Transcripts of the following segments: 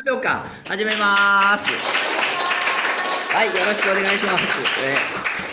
しょうか。始めます。はい、よろしくお願いします。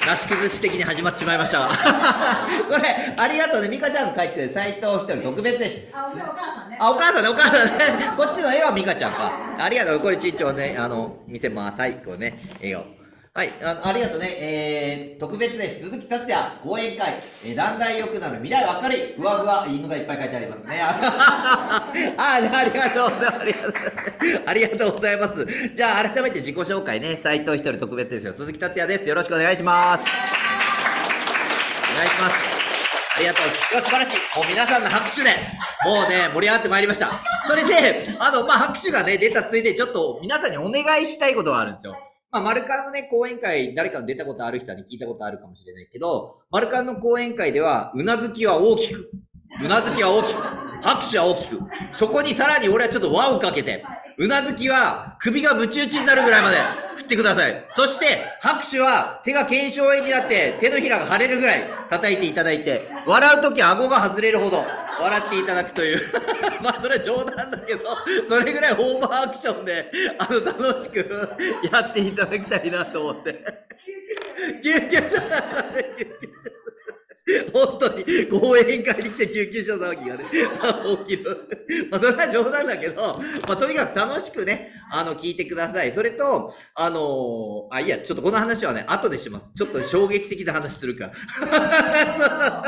なし崩し的に始まってしまいました。これ、ありがとうね。ミカちゃんが帰ってくれて、斎藤一人特別です。 お母さんね。 お母さんね、お母さんね。こっちの絵はミカちゃんか。ありがとう。これ、ちっちょね、見せます。はい、こうね、絵を。はい、ありがとうね。特別です。鈴木達也、講演会、だんだん良くなる未来は明るい、ふわふわ、犬がいっぱい書いてありますね。ありがとう、ありがとうございます。じゃあ、改めて自己紹介ね、斎藤一人特別ですよ。鈴木達也です。よろしくお願いします。お願いします。ありがとう。素晴らしい。もう皆さんの拍手で、もうね、盛り上がってまいりました。それで、拍手がね、出たついで、ちょっと皆さんにお願いしたいことがあるんですよ。マルカンのね、講演会、誰かの出たことある人に聞いたことあるかもしれないけど、マルカンの講演会では、うなずきは大きく、拍手は大きく、そこにさらに俺はちょっと輪をかけて、うなずきは首がムチ打ちになるぐらいまで振ってください。そして、拍手は手が腱鞘炎になって手のひらが腫れるぐらい叩いていただいて、笑うとき顎が外れるほど笑っていただくという。それは冗談だけど、それぐらいオーバーアクションで、楽しくやっていただきたいなと思って。救急車なんで、救急車。本当に、講演会に来て救急車騒ぎがね、起きる。それは冗談だけど、とにかく楽しくね、聞いてください。それと、いや、ちょっとこの話はね、後でします。ちょっと衝撃的な話するから。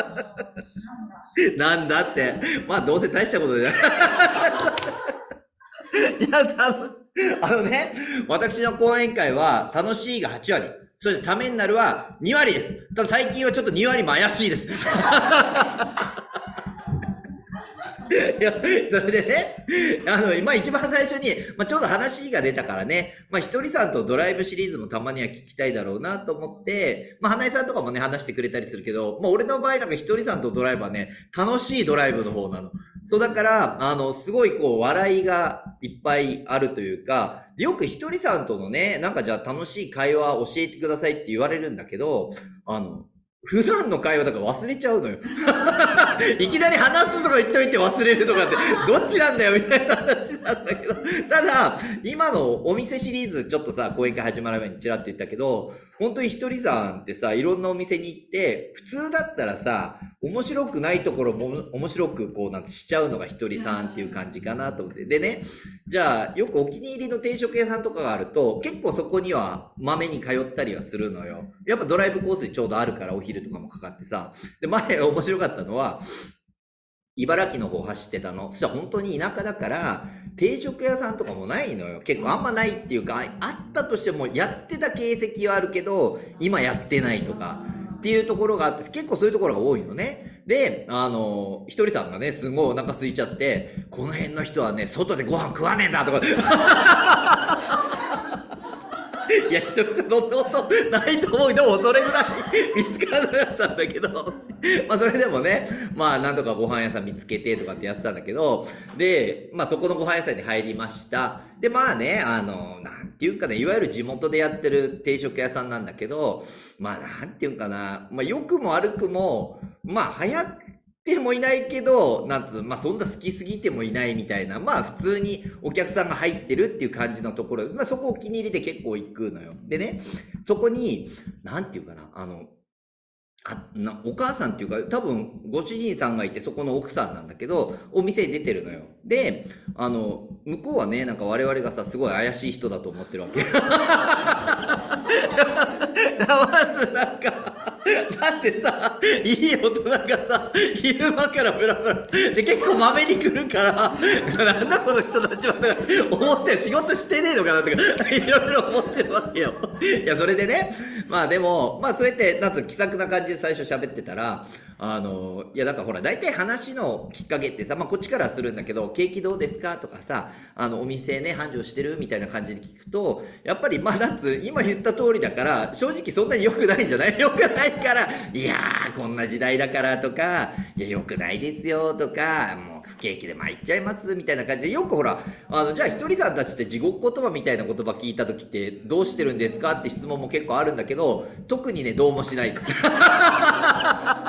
なんだって。どうせ大したことじゃない。いや、私の講演会は、楽しいが8割。そしてためになるは2割です。ただ最近はちょっと2割も怪しいです。いや、それでね、一番最初に、ちょうど話が出たからね、ひとりさんとドライブシリーズもたまには聞きたいだろうなと思って、花江さんとかもね、話してくれたりするけど、俺の場合なんかひとりさんとドライブはね、楽しいドライブの方なの。そうだから、すごい笑いがいっぱいあるというか、よくひとりさんとのね、じゃあ楽しい会話を教えてくださいって言われるんだけど、普段の会話だから忘れちゃうのよ。いきなり話すとか言っといて忘れるとかって、どっちなんだよみたいな話なんだけど。ただ、今のお店シリーズ、ちょっとさ、講演会始まる前にちらっと言ったけど、本当にひとりさんってさ、いろんなお店に行って、普通だったらさ、面白くないところも面白くしちゃうのがひとりさんっていう感じかなと思って。でね、じゃあ、よくお気に入りの定食屋さんとかがあると、結構そこにはまめに通ったりはするのよ。やっぱドライブコースにちょうどあるからお昼とかもかかってさ。で、前面白かったのは、茨城の方走ってたの。そしたら本当に田舎だから、定食屋さんとかもないのよ。結構あんまないっていうか、あったとしてもやってた形跡はあるけど、今やってないとか。っていうところがあって、結構そういうところが多いのね。で、ひとりさんがね、すごいお腹空いちゃって、この辺の人はね、外でご飯食わねえんだとか。いや、ひとりさん、そんなことないと思う。でも、それぐらい見つからなかったんだけど、それでもね、なんとかご飯屋さん見つけてとかってやってたんだけど、で、そこのご飯屋さんに入りました。で、なんていうかね、いわゆる地元でやってる定食屋さんなんだけど、なんていうかな、良くも悪くも、流行ってもいないけど、そんな好きすぎてもいないみたいな、普通にお客さんが入ってるっていう感じのところ、そこお気に入りで結構行くのよ。でね、そこに、なんていうかな、お母さんっていうか、多分、ご主人さんがいて、そこの奥さんなんだけど、お店に出てるのよ。で、向こうはね、我々がさ、すごい怪しい人だと思ってるわけ。まずだってさ、いい大人がさ、昼間からブラブラで結構まめに来るから、なんだこの人たちは思ってる、仕事してねえのかなとか、いろいろ思ってるわけよ。いや、それでね、でも、そうやって、気さくな感じで最初喋ってたら、いや、ほら、大体話のきっかけってさ、こっちからするんだけど、景気どうですかとかさ、お店ね、繁盛してるみたいな感じで聞くと、やっぱり、今言った通りだから、正直そんなに良くないんじゃない良くないから、いやー、こんな時代だからとか、いや、良くないですよとか、もう不景気で参っちゃいますみたいな感じで、よくほら、じゃあひとりさんたちって地獄言葉みたいな言葉聞いた時ってどうしてるんですかって質問も結構あるんだけど、特にね、どうもしないです。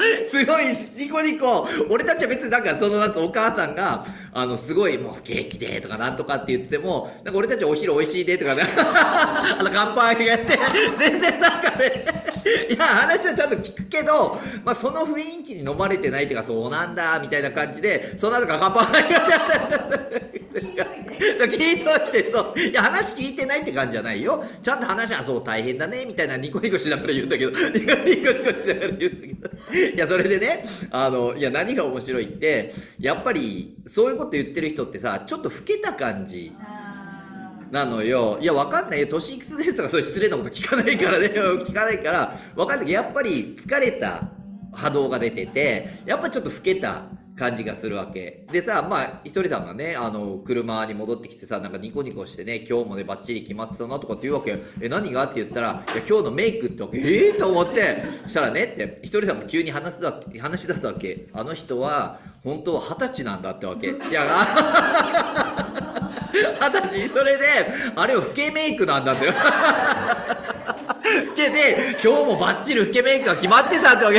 すごい、ニコニコ。俺たちは別になんかその夏お母さんが、すごいもうケーキでとかなんとかって言っても、なんか俺たちお昼美味しいでとかね、乾杯がやって、全然なんかね、いや、話はちゃんと聞くけど、まあその雰囲気に飲まれてないっていうか、そうなんだ、みたいな感じで、その後から乾杯がやって、聞いといて、そう。いや、話聞いてないって感じじゃないよ。ちゃんと話はそう大変だね、みたいなニコニコしながら言うんだけど、ニコニコしながら言うんだけど。いや、それでね、いや、何が面白いって、やっぱり、そういうこと言ってる人ってさ、ちょっと老けた感じ。なのよ。いや、わかんないよ。年いくつですとかそういう失礼なこと聞かないからね。聞かないから、わかんないけど、やっぱり疲れた波動が出てて、やっぱちょっと老けた感じがするわけ。でさ、まあ、ひとりさんがね、車に戻ってきてさ、なんかニコニコしてね、今日もね、バッチリ決まってたなとかって言うわけ。何がって言ったら、いや、今日のメイクってわけ。と思って、したらねって、ひとりさんが急に話し出すわけ。あの人は、本当は20歳なんだってわけ。いや、20歳、それで、あれを老けメイクなんだって。老けで、今日もバッチリ老けメイクが決まってたってわけ。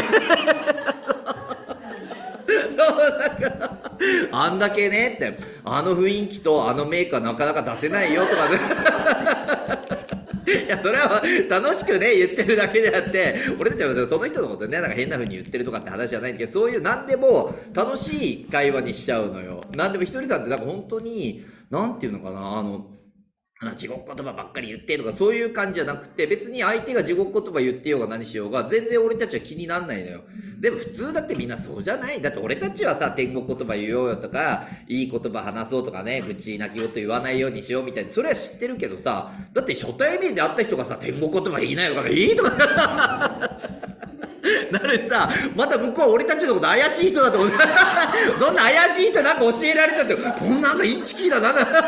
そうだから、あんだけねって、あの雰囲気とあのメイクはなかなか出せないよとかね。いや、それは楽しくね、言ってるだけであって、俺たちはその人のことね、なんか変な風に言ってるとかって話じゃないんだけど、そういう何でも楽しい会話にしちゃうのよ。何でもひとりさんってなんか本当に、なんていうのかな、地獄言葉ばっかり言ってとかそういう感じじゃなくて、別に相手が地獄言葉言ってようが何しようが全然俺たちは気になんないのよ。でも普通だってみんなそうじゃない？だって俺たちはさ、天国言葉言おうよとか、いい言葉話そうとかね、愚痴泣き言言わないようにしようみたいな、それは知ってるけどさ、だって初対面で会った人がさ、天国言葉言いないのかな、いいとかなるしさ、また向こうは俺たちのこと怪しい人だと思う。そんな怪しい人なんか教えられたって、こんなんかインチキだな。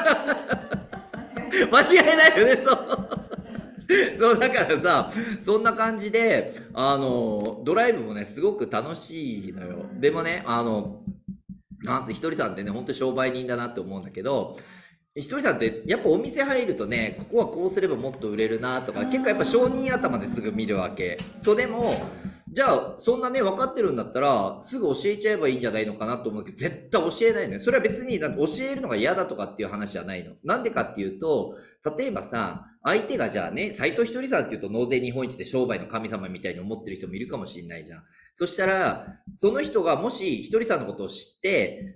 間違いないよね、そう。そう、だからさ、そんな感じで、ドライブもね、すごく楽しいのよ。でもね、なんとひとりさんってね、ほんと商売人だなって思うんだけど、ひとりさんってやっぱお店入るとね、ここはこうすればもっと売れるなとか、結構やっぱ商人頭ですぐ見るわけ。そう、でも、じゃあ、そんなね、分かってるんだったら、すぐ教えちゃえばいいんじゃないのかなと思うけど、絶対教えないのよ。それは別に、教えるのが嫌だとかっていう話じゃないの。なんでかっていうと、例えばさ、相手がじゃあね、斎藤ひとりさんっていうと納税日本一で商売の神様みたいに思ってる人もいるかもしれないじゃん。そしたら、その人がもしひとりさんのことを知って、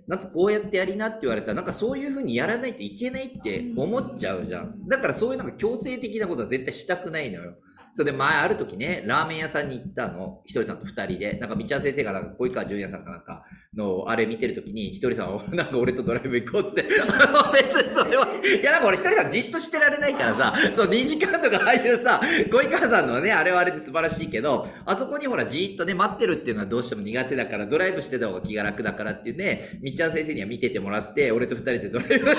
なんかこうやってやりなって言われたら、なんかそういう風にやらないといけないって思っちゃうじゃん。だからそういうなんか強制的なことは絶対したくないのよ。それで前ある時ね、ラーメン屋さんに行ったの、ひとりさんと二人で、なんか道ち先生がなんか小井川純也さんかなんかのあれ見てる時に、ひとりさんをなんか俺とドライブ行こうって、別にそれは、いやなんか俺ひとりさんじっとしてられないからさ、そう2時間とかああいうさ、小井川さんのね、あれはあれで素晴らしいけど、あそこにほらじーっとね、待ってるっていうのはどうしても苦手だから、ドライブしてた方が気が楽だからっていうね、みっちゃん先生には見ててもらって、俺と二人でドライブで、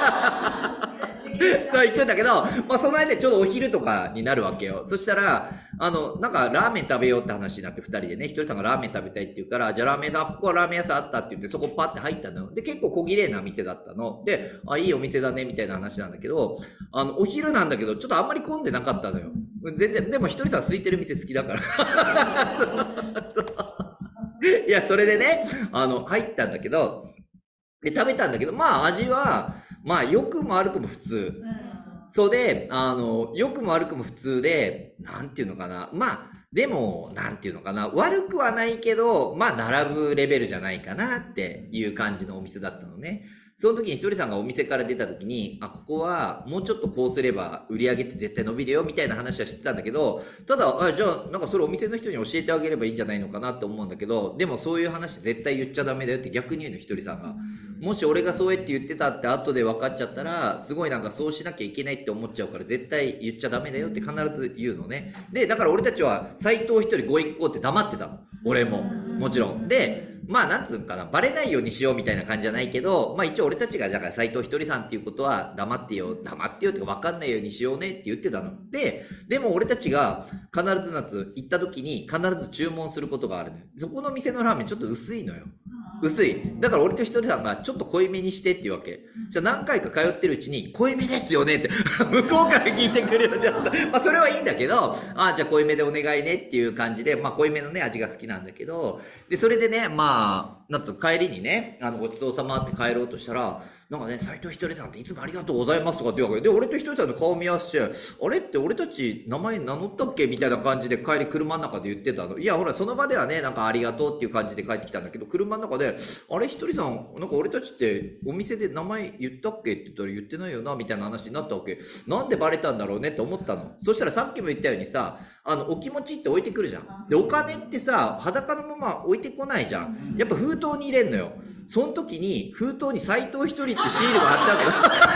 そう行くんだけど、まあその間ちょうどお昼とかになるわけよ。そしたら、なんかラーメン食べようって話になって二人でね、ひとりさんがラーメン食べたいって言うから、じゃあラーメン屋さん、ここはラーメン屋さんあったって言って、そこパッて入ったのよ。で、結構小綺麗な店だったの。で、いいお店だね、みたいな話なんだけど、お昼なんだけど、ちょっとあんまり混んでなかったのよ。全然、でもひとりさん空いてる店好きだから。いや、それでね、入ったんだけど、で、食べたんだけど、まあ味は、まあ良くも悪くも普通。そうで、良くも悪くも普通で、なんていうのかな。まあ、でも、なんていうのかな。悪くはないけど、まあ、並ぶレベルじゃないかなっていう感じのお店だったのね。その時にひとりさんがお店から出た時に、ここはもうちょっとこうすれば売り上げって絶対伸びるよみたいな話は知ってたんだけど、ただ、じゃあなんかそれお店の人に教えてあげればいいんじゃないのかなって思うんだけど、でもそういう話絶対言っちゃダメだよって逆に言うの、ひとりさんが。もし俺がそうやって言ってたって後で分かっちゃったら、すごいなんかそうしなきゃいけないって思っちゃうから絶対言っちゃダメだよって必ず言うのね。で、だから俺たちは斎藤一人ご一行って黙ってたの。俺も。もちろん。で、 まあなんつうんかな、バレないようにしようみたいな感じじゃないけど、まあ一応俺たちが、だから斎藤ひとりさんっていうことは黙ってよっていうか分かんないようにしようねって言ってたの。でも俺たちが必ず行った時に必ず注文することがあるのよ。そこの店のラーメンちょっと薄いのよ。薄い。だから俺とひとりさんがちょっと濃いめにしてっていうわけ。じゃあ何回か通ってるうちに濃いめですよねって向こうから聞いてくるようになった。まあそれはいいんだけど、じゃあ濃いめでお願いねっていう感じで、まあ濃いめのね味が好きなんだけど、でそれでね、まあなんつう帰りにね、ごちそうさまって帰ろうとしたら、なんかね、斎藤ひとりさんっていつもありがとうございますとかって言うわけで、俺とひとりさんの顔見合わせて、あれって俺たち名前名乗ったっけみたいな感じで帰り車の中で言ってたの。いや、ほら、その場ではね、なんかありがとうっていう感じで帰ってきたんだけど、車の中で、あれひとりさん、なんか俺たちってお店で名前言ったっけって言ったら言ってないよな、みたいな話になったわけ。なんでバレたんだろうねって思ったの。そしたらさっきも言ったようにさ、お気持ちって置いてくるじゃん。で、お金ってさ、裸のまま置いてこないじゃん。やっぱ封筒に入れんのよ。その時に封筒に斎藤ひとりってシールが貼って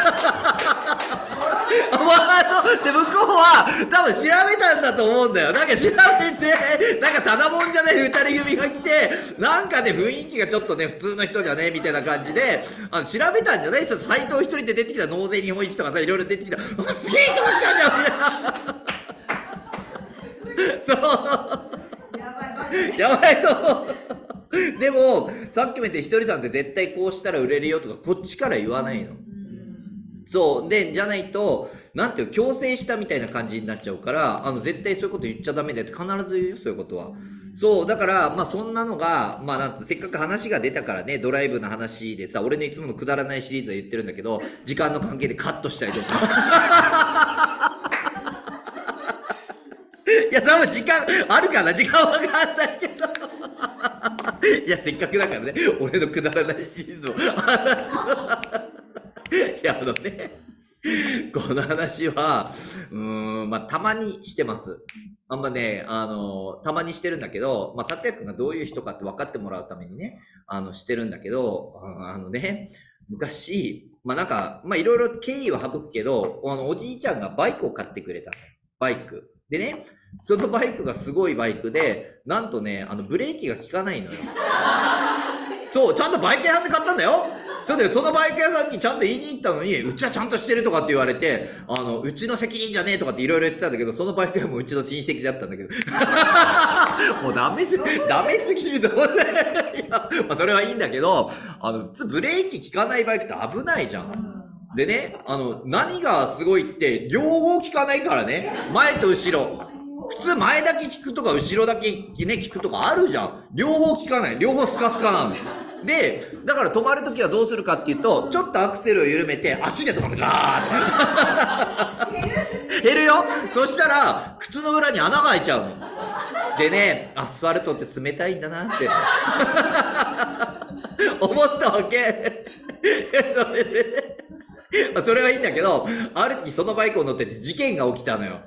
あったの。で、向こうは多分調べたんだと思うんだよ。なんか調べて、なんかただもんじゃない二人組が来て、なんかね、雰囲気がちょっとね、普通の人じゃねみたいな感じで、調べたんじゃない斎藤ひとりって出てきた納税日本一とかさ、いろいろ出てきた。すげえ人が来たじゃんみたいな。そう。やばいと。でも、さっきも言ってひとりさんって絶対こうしたら売れるよとか、こっちから言わないの。そう。で、じゃないと、なんていう、強制したみたいな感じになっちゃうから、絶対そういうこと言っちゃダメだよって必ず言うよ、そういうことは。そう。だから、まあそんなのが、まあなんて、せっかく話が出たからね、ドライブの話でさ、俺のいつものくだらないシリーズは言ってるんだけど、時間の関係でカットしたりとか。いや、多分時間あるかな、時間わかんないけど。いや、せっかくだからね、俺のくだらないシリーズをいや、この話は、まあ、たまにしてます。あんまね、たまにしてるんだけど、まあ、達也くんがどういう人かって分かってもらうためにね、してるんだけど、昔、まあ、なんか、まあ、いろいろ経緯は省くけど、おじいちゃんがバイクを買ってくれた。バイク。でね、そのバイクがすごいバイクで、なんとね、ブレーキが効かないのよ。そう、ちゃんとバイク屋さんで買ったんだよ。そうだよ、そのバイク屋さんにちゃんと言いに行ったのに、うちはちゃんとしてるとかって言われて、うちの責任じゃねえとかっていろいろ言ってたんだけど、そのバイク屋もうちの親戚だったんだけど。もうダメすぎると思って。いや、まあそれはいいんだけど、ブレーキ効かないバイクって危ないじゃん。でね、何がすごいって、両方効かないからね。前と後ろ。普通前だけ効くとか後ろだけね、効くとかあるじゃん。両方効かない。両方スカスカなの。で、だから止まるときはどうするかっていうと、ちょっとアクセルを緩めて、足で止まる。ガーって。減るよ。そしたら、靴の裏に穴が開いちゃうの。でね、アスファルトって冷たいんだなって。思ったわけ。それでそれはいいんだけど、ある時そのバイクを乗ってて事件が起きたのよ。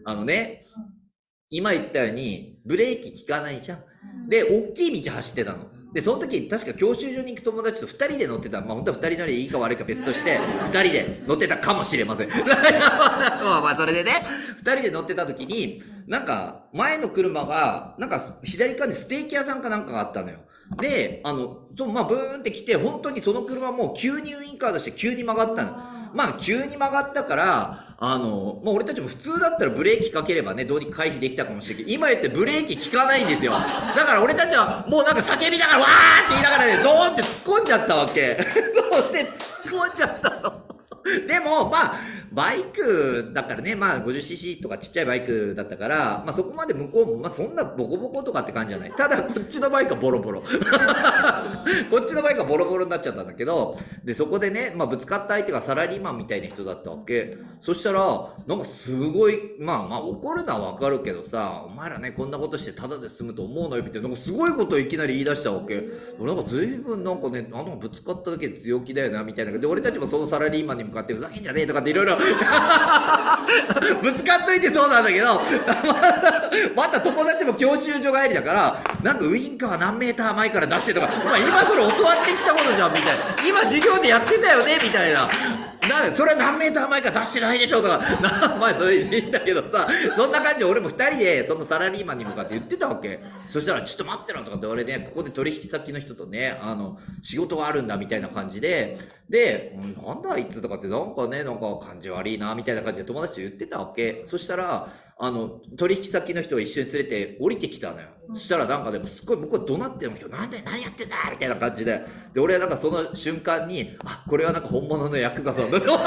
今言ったように、ブレーキ効かないじゃん。で、大きい道走ってたの。で、その時、確か教習所に行く友達と2人で乗ってた。まあ、本当は2人乗りいいか悪いか別として、2人で乗ってたかもしれません。まあ、それでね、2人で乗ってた時に、なんか、前の車が、なんか、左側にステーキ屋さんかなんかがあったのよ。で、まあ、ブーンって来て、本当にその車も急にウインカー出して急に曲がったの。まあ、急に曲がったから、まあ、俺たちも普通だったらブレーキかければね、どうにか回避できたかもしれないけど、今言ってブレーキ効かないんですよ。だから俺たちはもうなんか叫びながら、わーって言いながらね、ドーンって突っ込んじゃったわけ。そうで、突っ込んじゃったの。でも、まあ、バイクだからね、まあ 50cc とかちっちゃいバイクだったから、まあそこまで向こうも、まあそんなボコボコとかって感じじゃない。ただこっちのバイクはボロボロ。こっちのバイクはボロボロになっちゃったんだけど、で、そこでね、まあぶつかった相手がサラリーマンみたいな人だったわけ。そしたら、なんかすごい、まあ怒るのはわかるけどさ、お前らね、こんなことしてタダで済むと思うのよみたいな、なんかすごいことをいきなり言い出したわけ。俺なんか随分なんかね、ぶつかっただけで強気だよな、みたいな。で、俺たちもそのサラリーマンに向かってふざけんじゃねえとかっていろいろぶつかっといてそうなんだけどまた友達も教習所帰りだからなんかウインカー何メーター前から出してとかお前今それ教わってきたことじゃんみたいな今授業でやってたよねみたいなそれは何メーター前か出してないでしょとか、前それいいんだけどさ、そんな感じで俺も二人でそのサラリーマンに向かって言ってたわけ。そしたら、ちょっと待ってろとかって俺ね、ここで取引先の人とね、仕事があるんだみたいな感じで、で、なんだあいつとかってなんかね、なんか感じ悪いなみたいな感じで友達と言ってたわけ。そしたら、取引先の人を一緒に連れて降りてきたのよ。そしたらなんかでもすっごい向こう怒鳴ってるんですよ。なんで何やってんだみたいな感じで。で、俺はなんかその瞬間に、あ、これはなんか本物のヤクザさんだと。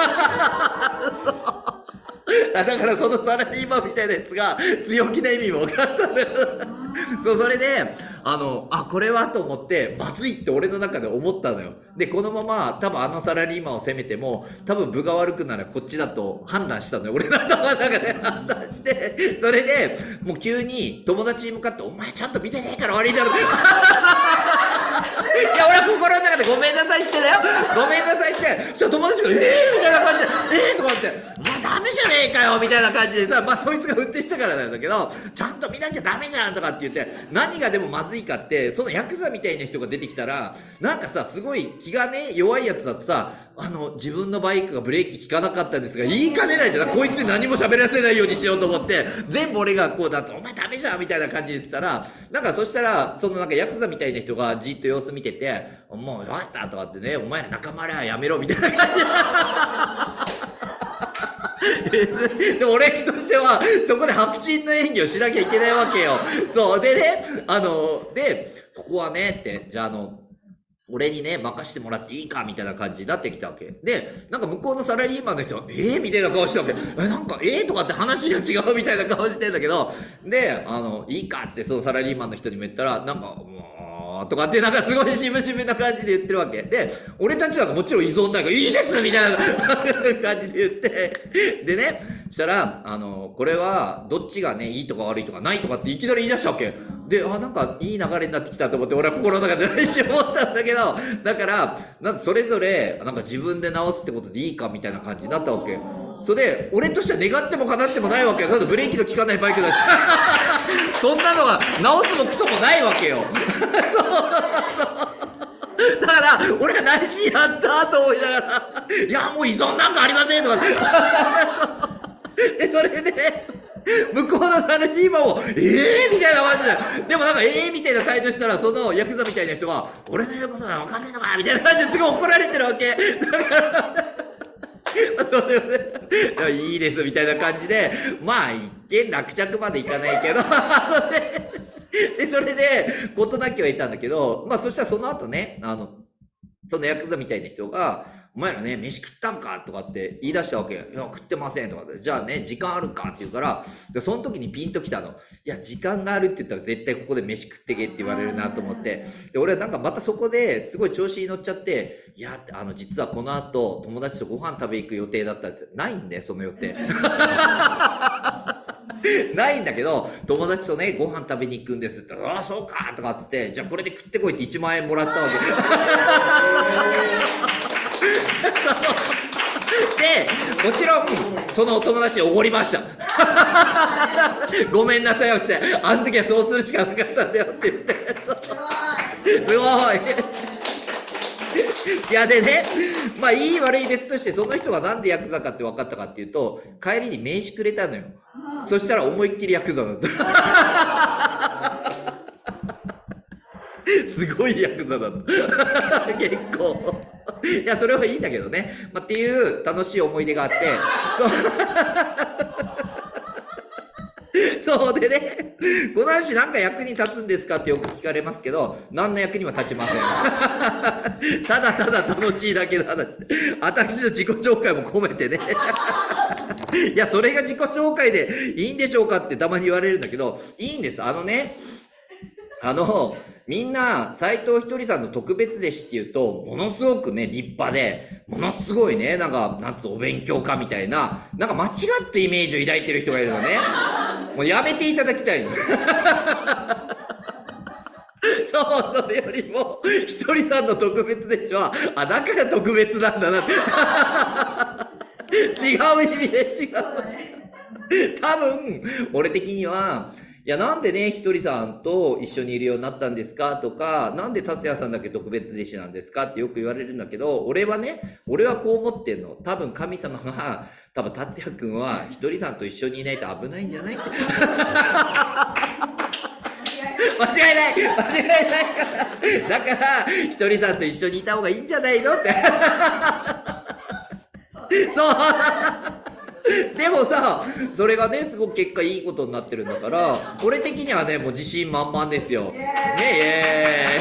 だからそのサラリーマンみたいなやつが強気な意味も分かったんだよ。そう、それで、これはと思って、まずいって俺の中で思ったのよ。で、このまま多分サラリーマンを責めても、多分分が悪くならこっちだと判断したのよ。俺の頭の中で判断して、それで、もう急に友達に向かって、お前ちゃんと見てねえから悪いだろ。いや、俺は心の中でごめんなさいしてだよ。ごめんなさいして、そしたら友達が、みたいな感じで、とかって、お前ダメじゃねえかよみたいな感じでさ、まあそいつが運転したからなんだけど、ちゃんと見なきゃダメじゃんとかって言って、何がでもまずいかって、そのヤクザみたいな人が出てきたら、なんかさ、すごい気がね、弱いやつだとさ、自分のバイクがブレーキ効かなかったんですが、言いかねないじゃん。こいつに何も喋らせないようにしようと思って、全部俺がこうだと、お前ダメじゃんみたいな感じで言ってたら、なんかそしたら、そのなんかヤクザみたいな人がじっと様子見てて、もう分かったとかってね、お前ら仲間らやめろみたいな感じでも俺としては、そこで迫真の演技をしなきゃいけないわけよ。そう。でね、ここはね、って、じゃあ俺にね、任してもらっていいかみたいな感じになってきたわけ。で、なんか向こうのサラリーマンの人は、みたいな顔してたわけ。なんか、とかって話が違うみたいな顔してんだけど、で、いいかってそのサラリーマンの人にも言ったら、なんか、とかってなんかすごい渋々な感じで言ってるわけ。で、俺たちなんかもちろん依存ないから、いいですみたいな感じで言って、でね、したら、これは、どっちがね、いいとか悪いとかないとかっていきなり言い出したわけ。で、なんかいい流れになってきたと思って、俺は心の中で一瞬思ったんだけど、だから、なんかそれぞれ、なんか自分で直すってことでいいかみたいな感じになったわけ。それで、俺としては願っても叶ってもないわけよ。ただブレーキの効かないバイクだし。そんなのは直すもクソもないわけよ。だから、俺は何しやったと思いながら、いや、もう依存なんかありませんとか。で、それで、向こうのサラリーマンを、みたいな感じで。でもなんか、みたいな態度したら、そのヤクザみたいな人が、俺の言うことは分かんないのかみたいな感じですごい怒られてるわけ。だから、それをね、いいですみたいな感じで、まあ、一見落着までいかないけど、で、それで、事なきは言ったんだけど、まあ、そしたらその後ね、そのヤクザみたいな人が、お前らね、飯食ったんかとかって言い出したわけ。いや、食ってませんとかで。じゃあね、時間あるかって言うから、で、その時にピンときたの。いや、時間があるって言ったら絶対ここで飯食ってけって言われるなと思って。で、俺はなんかまたそこですごい調子に乗っちゃって、いや、実はこの後、友達とご飯食べ行く予定だったんですよ。ないんだよ、その予定。ないんだけど、友達とね、ご飯食べに行くんですって言ったら、ああ、そうかとかっつって、じゃあこれで食ってこいって1万円もらったわけ。で、もちろん、そのお友達おごりました。ごめんなさいをして、あの時はそうするしかなかったんだよって言って。すごい。いやでね、まあいい悪い別として、その人がなんでヤクザかって分かったかっていうと、帰りに名刺くれたのよ。そしたら思いっきりヤクザだった。すごいヤクザだった。結構。いや、それはいいんだけどね。まあ、っていう楽しい思い出があって。そうでね、この話なんか役に立つんですかってよく聞かれますけど、何の役にも立ちません。ただただ楽しいだけの話で。私の自己紹介も込めてね。いや、それが自己紹介でいいんでしょうかってたまに言われるんだけど、いいんです。みんな、斎藤ひとりさんの特別弟子っていうと、ものすごくね、立派で、ものすごいね、なんか、お勉強家みたいな、なんか間違ったイメージを抱いてる人がいるのね。もうやめていただきたいの。そう、それよりも、ひとりさんの特別弟子は、だから特別なんだなって。違う意味で違う。多分、俺的には、 いや、なんでね、ひとりさんと一緒にいるようになったんですかとか、なんで達也さんだけ特別弟子なんですかってよく言われるんだけど、俺はこう思ってんの。多分神様が、多分達也くんはひとりさんと一緒にいないと危ないんじゃないって。間違いないから。だから、ひとりさんと一緒にいた方がいいんじゃないのって。そう。でもさ、それがね、すごく結果いいことになってるんだから、俺的にはね、もう自信満々ですよ。ね、イエ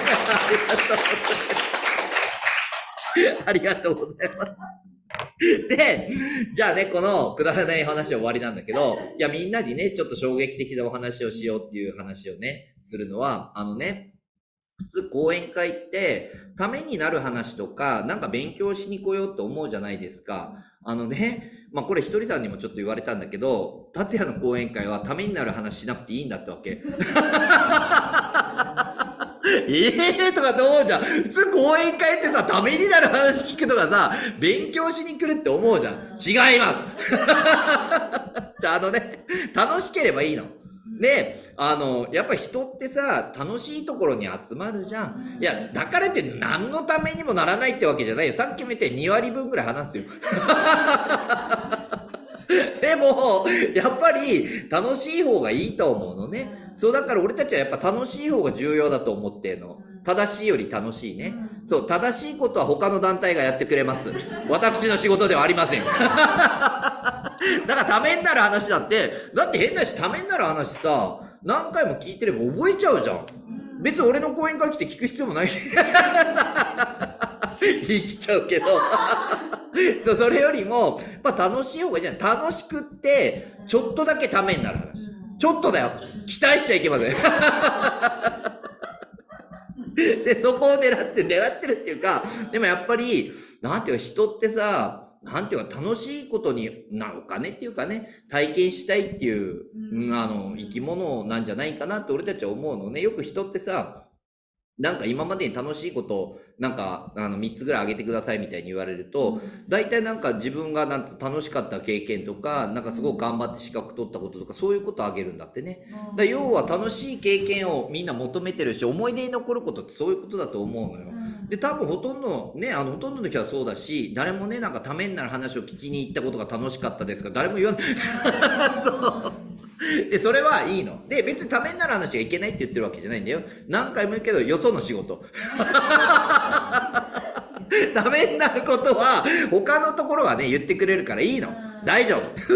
ーイ。ありがとうございます。で、じゃあね、このくだらない話は終わりなんだけど、いや、みんなにね、ちょっと衝撃的なお話をしようっていう話をね、するのは、普通講演会って、ためになる話とか、なんか勉強しに来ようと思うじゃないですか。まあこれひとりさんにもちょっと言われたんだけど、達也の講演会はためになる話しなくていいんだってわけ。とかと思うじゃん。普通講演会ってさ、ためになる話聞くのがさ、勉強しに来るって思うじゃん。違いますじゃあ楽しければいいの。で、やっぱ人ってさ、楽しいところに集まるじゃん。いや、だからって何のためにもならないってわけじゃないよ。さっきも言って2割分ぐらい話すよ。でも、やっぱり楽しい方がいいと思うのね。そう、だから俺たちはやっぱ楽しい方が重要だと思ってんの。正しいより楽しいね。そう、正しいことは他の団体がやってくれます。私の仕事ではありません。だからためになる話だって、だって変だし、ためになる話さ、何回も聞いてれば覚えちゃうじゃん。別に俺の講演会来て聞く必要もない。言い切っちゃうけど。そう、それよりも、やっぱ楽しい方がいいじゃん。楽しくって、ちょっとだけためになる話。ちょっとだよ。期待しちゃいけません。で、そこを狙ってるっていうか、でもやっぱり、なんていうか人ってさ、なんていうか楽しいことに、お金っていうかね、体験したいっていう、生き物なんじゃないかなって俺たちは思うのね。よく人ってさ、なんか今までに楽しいことを、なんか、3つぐらいあげてくださいみたいに言われると、大体なんか自分が楽しかった経験とか、なんかすごく頑張って資格取ったこととか、そういうことをあげるんだってね。だ要は楽しい経験をみんな求めてるし、思い出に残ることってそういうことだと思うのよ。で、多分ほとんどの人はそうだし、誰もね、なんかためになる話を聞きに行ったことが楽しかったですか、誰も言わない。そうで、それはいいの。で、別にためになる話がいけないって言ってるわけじゃないんだよ。何回も言うけど、よその仕事。ためになることは、他のところはね、言ってくれるからいいの。大丈夫。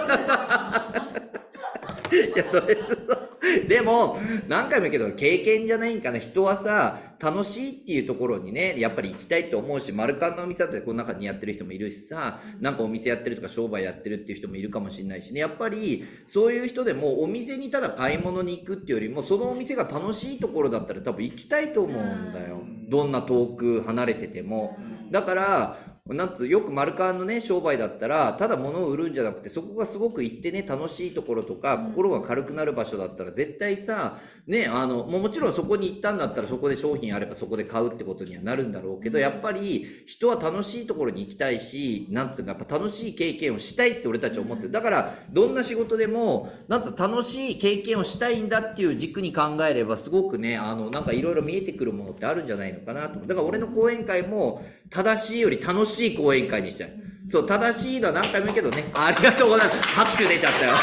いや、でも、何回も言うけど、経験じゃないんかな。人はさ、楽しいっていうところにね、やっぱり行きたいって思うし、丸カンのお店だったらこの中にやってる人もいるしさ、なんかお店やってるとか商売やってるっていう人もいるかもしれないしね。やっぱり、そういう人でもお店にただ買い物に行くっていうよりも、そのお店が楽しいところだったら多分行きたいと思うんだよ。どんな遠く離れてても。だから、よく丸カンのね、商売だったら、ただ物を売るんじゃなくて、そこがすごく行ってね、楽しいところとか、心が軽くなる場所だったら、絶対さ、ね、もちろんそこに行ったんだったら、そこで商品あればそこで買うってことにはなるんだろうけど、やっぱり、人は楽しいところに行きたいし、やっぱ楽しい経験をしたいって俺たちは思ってる。だから、どんな仕事でも、楽しい経験をしたいんだっていう軸に考えれば、すごくね、なんかいろいろ見えてくるものってあるんじゃないのかなと。だから俺の講演会も、正しいより楽しい講演会にしちゃう。そう、正しいのは何回も言うけどね。ありがとうございます。拍手出ちゃったよ。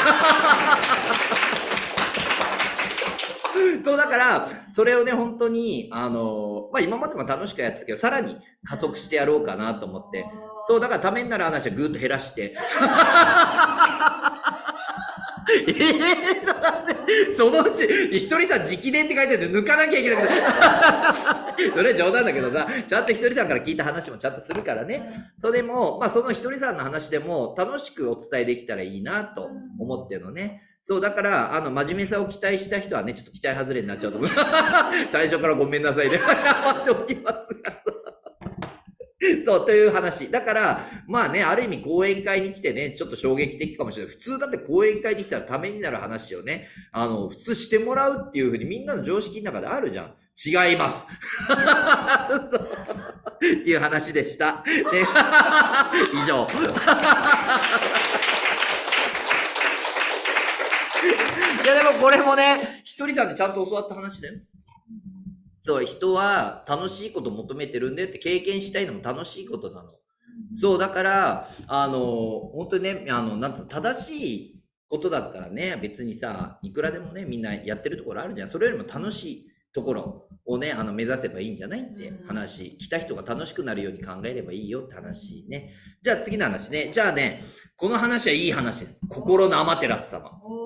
そう、だから、それをね、本当に、今までも楽しくやってたけど、さらに加速してやろうかなと思って。そう、だからためになる話はぐーっと減らして。そのうち、ひとりさん直伝って書いてあるんで抜かなきゃいけなくて。それ冗談だけどさ、ちゃんとひとりさんから聞いた話もちゃんとするからね。それも、そのひとりさんの話でも楽しくお伝えできたらいいなと思ってるのね。そう、だから、真面目さを期待した人はね、ちょっと期待外れになっちゃうと思う。最初からごめんなさいね。謝っておきますが、そう、という話。だから、ある意味講演会に来てね、ちょっと衝撃的かもしれない。普通だって講演会に来たらためになる話をね、普通してもらうっていうふうにみんなの常識の中であるじゃん。違います。そうっていう話でした。以上。 いやでもこれもね、ひとりさんでちゃんと教わった話だよ。そう、人は楽しいことを求めてるんでって経験したいのも楽しいことなの。そう、だから、本当にね、なんつう、正しいことだったらね、別にさ、いくらでもね、みんなやってるところあるじゃん。それよりも楽しいところをね、目指せばいいんじゃないって話。来た人が楽しくなるように考えればいいよって話ね。じゃあ次の話ね。じゃあね、この話はいい話です。心のアマテラス様。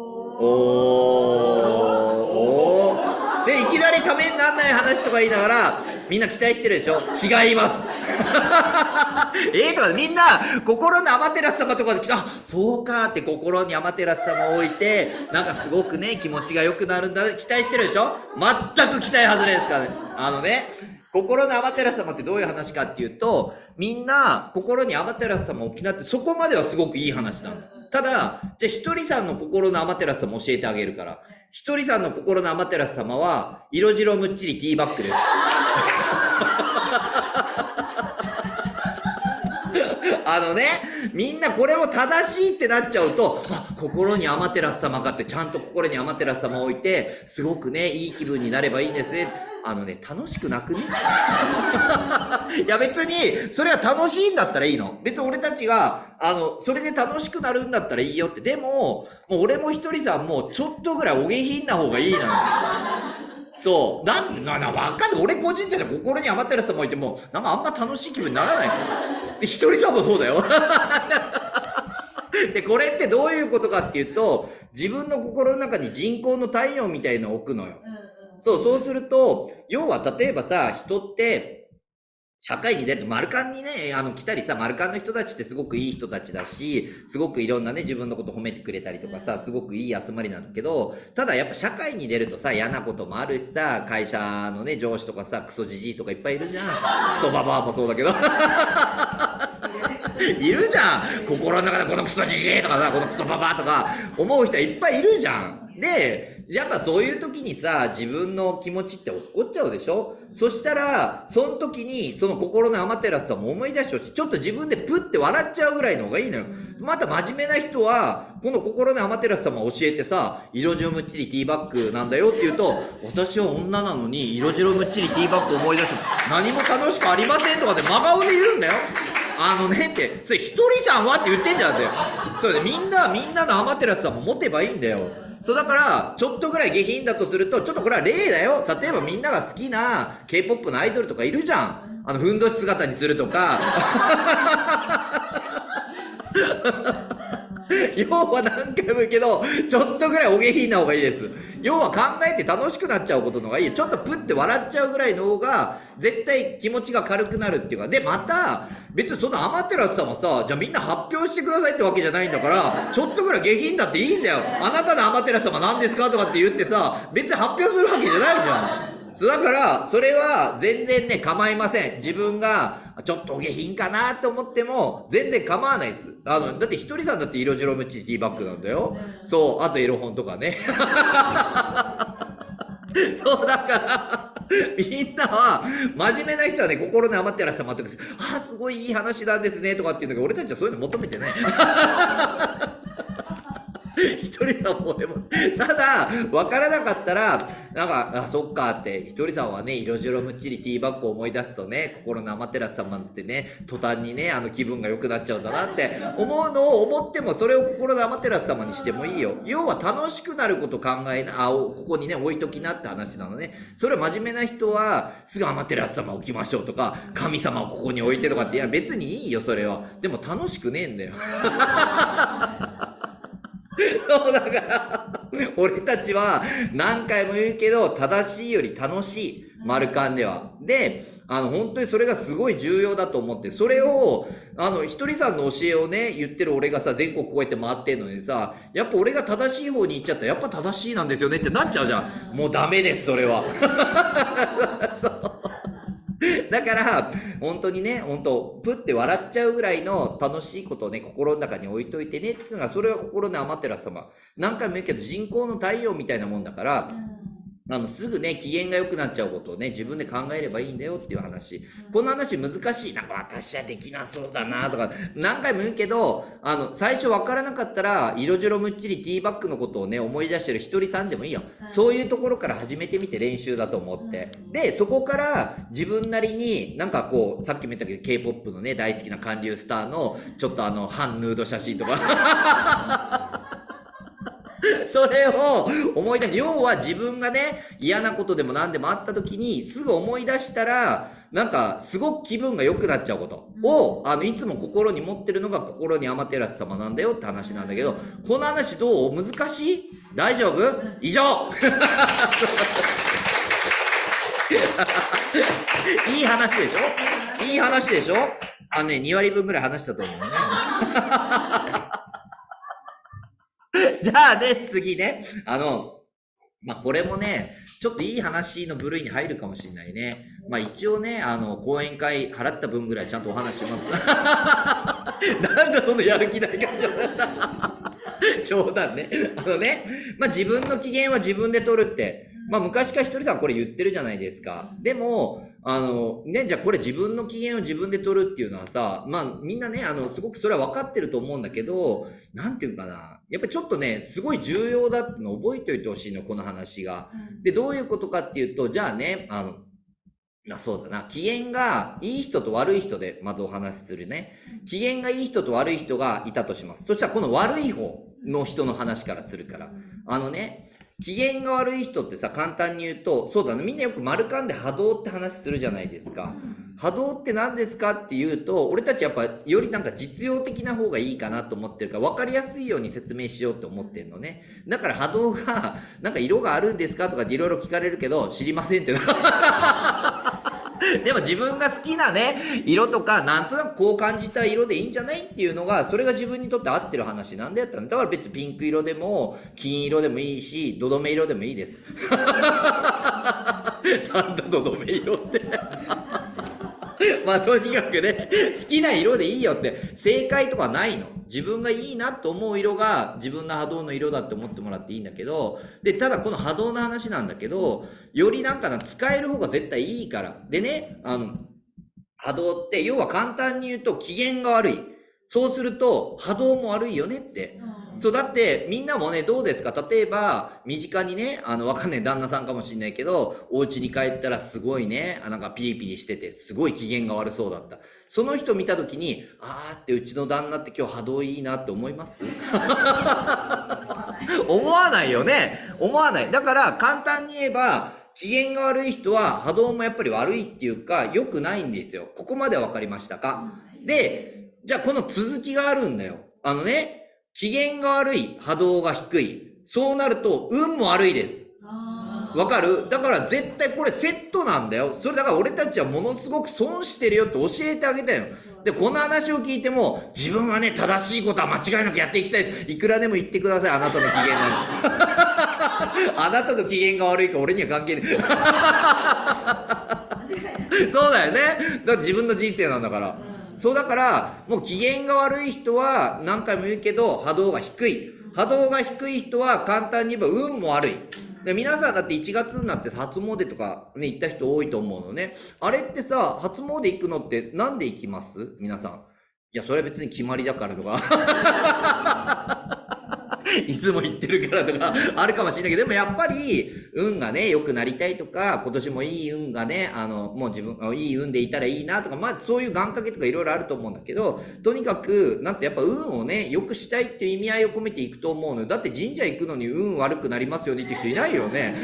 で、いきなりためにならない話とか言いながら、みんな期待してるでしょ？違います。とかみんな、心のアマテラス様とかで来た、あ、そうかって心にアマテラス様を置いて、なんかすごくね、気持ちが良くなるんだ、期待してるでしょ？全く期待外れですからね。心のアマテラス様ってどういう話かっていうと、みんな、心にアマテラス様を置きなって、そこまではすごくいい話なんだ。ただ、じゃあひとりさんの心のアマテラス様教えてあげるから。ひとりさんの心のアマテラス様は、色白むっちりティーバッグです。みんなこれも正しいってなっちゃうと、あ、心にアマテラス様かってちゃんと心にアマテラス様を置いて、すごくね、いい気分になればいいんですね。楽しくなくねいや別に、それは楽しいんだったらいいの。別に俺たちが、それで楽しくなるんだったらいいよって。でも、もう俺もひとりさんもちょっとぐらいお下品な方がいいなの。そう。わかんない。俺個人的に心に余ってる人もいても、なんかあんま楽しい気分にならないから。ひとりさんもそうだよ。で、これってどういうことかっていうと、自分の心の中に人工の太陽みたいのを置くのよ。そうすると、要は例えばさ、人って、社会に出ると、マルカンにね、来たりさ、マルカンの人たちってすごくいい人たちだし、すごくいろんなね、自分のこと褒めてくれたりとかさ、すごくいい集まりなんだけど、ただやっぱ社会に出るとさ、嫌なこともあるしさ、会社のね、上司とかさ、クソじじいとかいっぱいいるじゃん。クソババアもそうだけど。いるじゃん。心の中でこのクソじじいとかさ、このクソババアとか思う人いっぱいいるじゃん。で、やっぱそういう時にさ、自分の気持ちって落っこっちゃうでしょ？そしたら、その時に、その心のアマテラスさんも思い出してほしい。ちょっと自分でプって笑っちゃうぐらいの方がいいのよ。また真面目な人は、この心のアマテラス様を教えてさ、色白むっちりティーバッグなんだよって言うと、私は女なのに色白むっちりティーバッグを思い出しても、何も楽しくありませんとかで真顔で言うんだよ。って、それひとりさんはって言ってんじゃんって。それでみんなのアマテラスさんも持てばいいんだよ。そうだから、ちょっとぐらい下品だとすると、ちょっとこれは例だよ。例えばみんなが好きな K-POP のアイドルとかいるじゃん。ふんどし姿にするとか。要は何回も言うけど、ちょっとぐらいお下品な方がいいです。要は考えて楽しくなっちゃうことの方がいい。ちょっとプッて笑っちゃうぐらいの方が、絶対気持ちが軽くなるっていうか。で、また、別にそのアマテラスさんはさ、じゃあみんな発表してくださいってわけじゃないんだから、ちょっとぐらい下品だっていいんだよ。あなたのアマテラスさんは何ですかとかって言ってさ、別に発表するわけじゃないじゃん。だから、それは全然ね、構いません。自分がちょっとお下品かなと思っても、全然構わないです。だってひとりさんだって色白ムッチティーバッグなんだよ。そう、あとエロ本とかね。そうだから、みんなは、真面目な人はね、心に余ってらっしゃるってあ、すごいいい話なんですね、とかっていうんだけど、俺たちはそういうの求めてない。ひとりさんもでも、ただ、わからなかったら、なんか、あ、そっかって、ひとりさんはね、色白むっちりティーバッグを思い出すとね、心のアマテラス様ってね、途端にね、気分が良くなっちゃうんだなって思うのを思っても、それを心のアマテラス様にしてもいいよ。要は楽しくなること考えな、ここにね、置いときなって話なのね。それは真面目な人は、すぐアマテラス様置きましょうとか、神様をここに置いてとかって、いや別にいいよ、それは。でも楽しくねえんだよ。そうだから、俺たちは何回も言うけど、正しいより楽しい。マルカンでは。で、本当にそれがすごい重要だと思って、それを、ひとりさんの教えをね、言ってる俺がさ、全国こうやって回ってんのにさ、やっぱ俺が正しい方に行っちゃったら、やっぱ正しいなんですよねってなっちゃうじゃん。もうダメです、それは。だから、本当にね、プって笑っちゃうぐらいの楽しいことをね、心の中に置いといてねっていうのが、それは心のアマテラス様。何回も言うけど、人工の太陽みたいなもんだから、 すぐね、機嫌が良くなっちゃうことをね、自分で考えればいいんだよっていう話。この話難しい。なんか私はできなそうだなとか、何回も言うけど、最初分からなかったら、色白むっちりティーバッグのことをね、思い出してる一人さんでもいいよ。そういうところから始めてみて練習だと思って。で、そこから自分なりに、なんかこう、さっきも言ったけど、K-POP のね、大好きな韓流スターの、ちょっと反ヌード写真とか。それを思い出し、要は自分がね、嫌なことでも何でもあった時に、すぐ思い出したら、なんか、すごく気分が良くなっちゃうことを、いつも心に持ってるのが心に天照様なんだよって話なんだけど、この話どう？難しい？大丈夫？以上いい話でしょ？いい話でしょ？2割分ぐらい話したと思うね。じゃあね、次ね。これもね、ちょっといい話の部類に入るかもしれないね。一応ね、講演会払った分ぐらいちゃんとお話します。なんだそのやる気ない感情冗談ね。自分の機嫌は自分で取るって。昔からひとりさんこれ言ってるじゃないですか。でも、じゃあこれ自分の機嫌を自分で取るっていうのはさ、みんなね、すごくそれは分かってると思うんだけど、なんていうかな。やっぱりちょっとね、すごい重要だってのを覚えておいてほしいの、この話が。で、どういうことかっていうと、じゃあね、そうだな。機嫌がいい人と悪い人でまずお話しするね。機嫌がいい人と悪い人がいたとします。そしたらこの悪い方の人の話からするから。機嫌が悪い人ってさ、簡単に言うと、そうだね。みんなよく丸かんで波動って話するじゃないですか。波動って何ですかっていうと、俺たちやっぱよりなんか実用的な方がいいかなと思ってるから、分かりやすいように説明しようって思ってんのね。だから波動が、なんか色があるんですかとかっていろいろ聞かれるけど、知りませんって。でも自分が好きなね、色とか、なんとなくこう感じた色でいいんじゃないっていうのが、それが自分にとって合ってる話なんだよったんだから別にピンク色でも、金色でもいいし、どどめ色でもいいです。なんだどどめ色って。とにかくね、好きな色でいいよって、正解とかないの。自分がいいなと思う色が自分の波動の色だって思ってもらっていいんだけど、で、ただこの波動の話なんだけど、よりなんかな、使える方が絶対いいから。でね、波動って、要は簡単に言うと機嫌が悪い。そうすると波動も悪いよねって。そう、だってみんなもね、どうですか？例えば、身近にね、わかんない旦那さんかもしんないけど、お家に帰ったらすごいね、なんかピリピリしてて、すごい機嫌が悪そうだった。その人見たときに、あーってうちの旦那って今日波動いいなって思います？思わないよね。思わない。だから簡単に言えば、機嫌が悪い人は波動もやっぱり悪いっていうか、良くないんですよ。ここまでは分かりましたか？で、じゃあこの続きがあるんだよ。機嫌が悪い、波動が低い。そうなると、運も悪いです。わかる？だから絶対これセットなんだよ。それだから俺たちはものすごく損してるよって教えてあげたよ。で、この話を聞いても、自分はね、正しいことは間違いなくやっていきたいです。いくらでも言ってください、あなたの機嫌なの。あなたの機嫌が悪いか俺には関係ない。そうだよね。だって自分の人生なんだから。そうだから、もう機嫌が悪い人は何回も言うけど、波動が低い。波動が低い人は簡単に言えば運も悪い。で皆さんだって1月になって初詣とかね、行った人多いと思うのね。あれってさ、初詣行くのってなんで行きます？皆さん。いや、それは別に決まりだからとか。いつも言ってるからとかあるかもしれないけど、でもやっぱり運がね良くなりたいとか、今年もいい運がねもう自分いい運でいたらいいなとか、そういう願掛けとかいろいろあると思うんだけど、とにかくなんてやっぱ運をね良くしたいっていう意味合いを込めていくと思うのよ。だって神社行くのに運悪くなりますよねって人いないよね。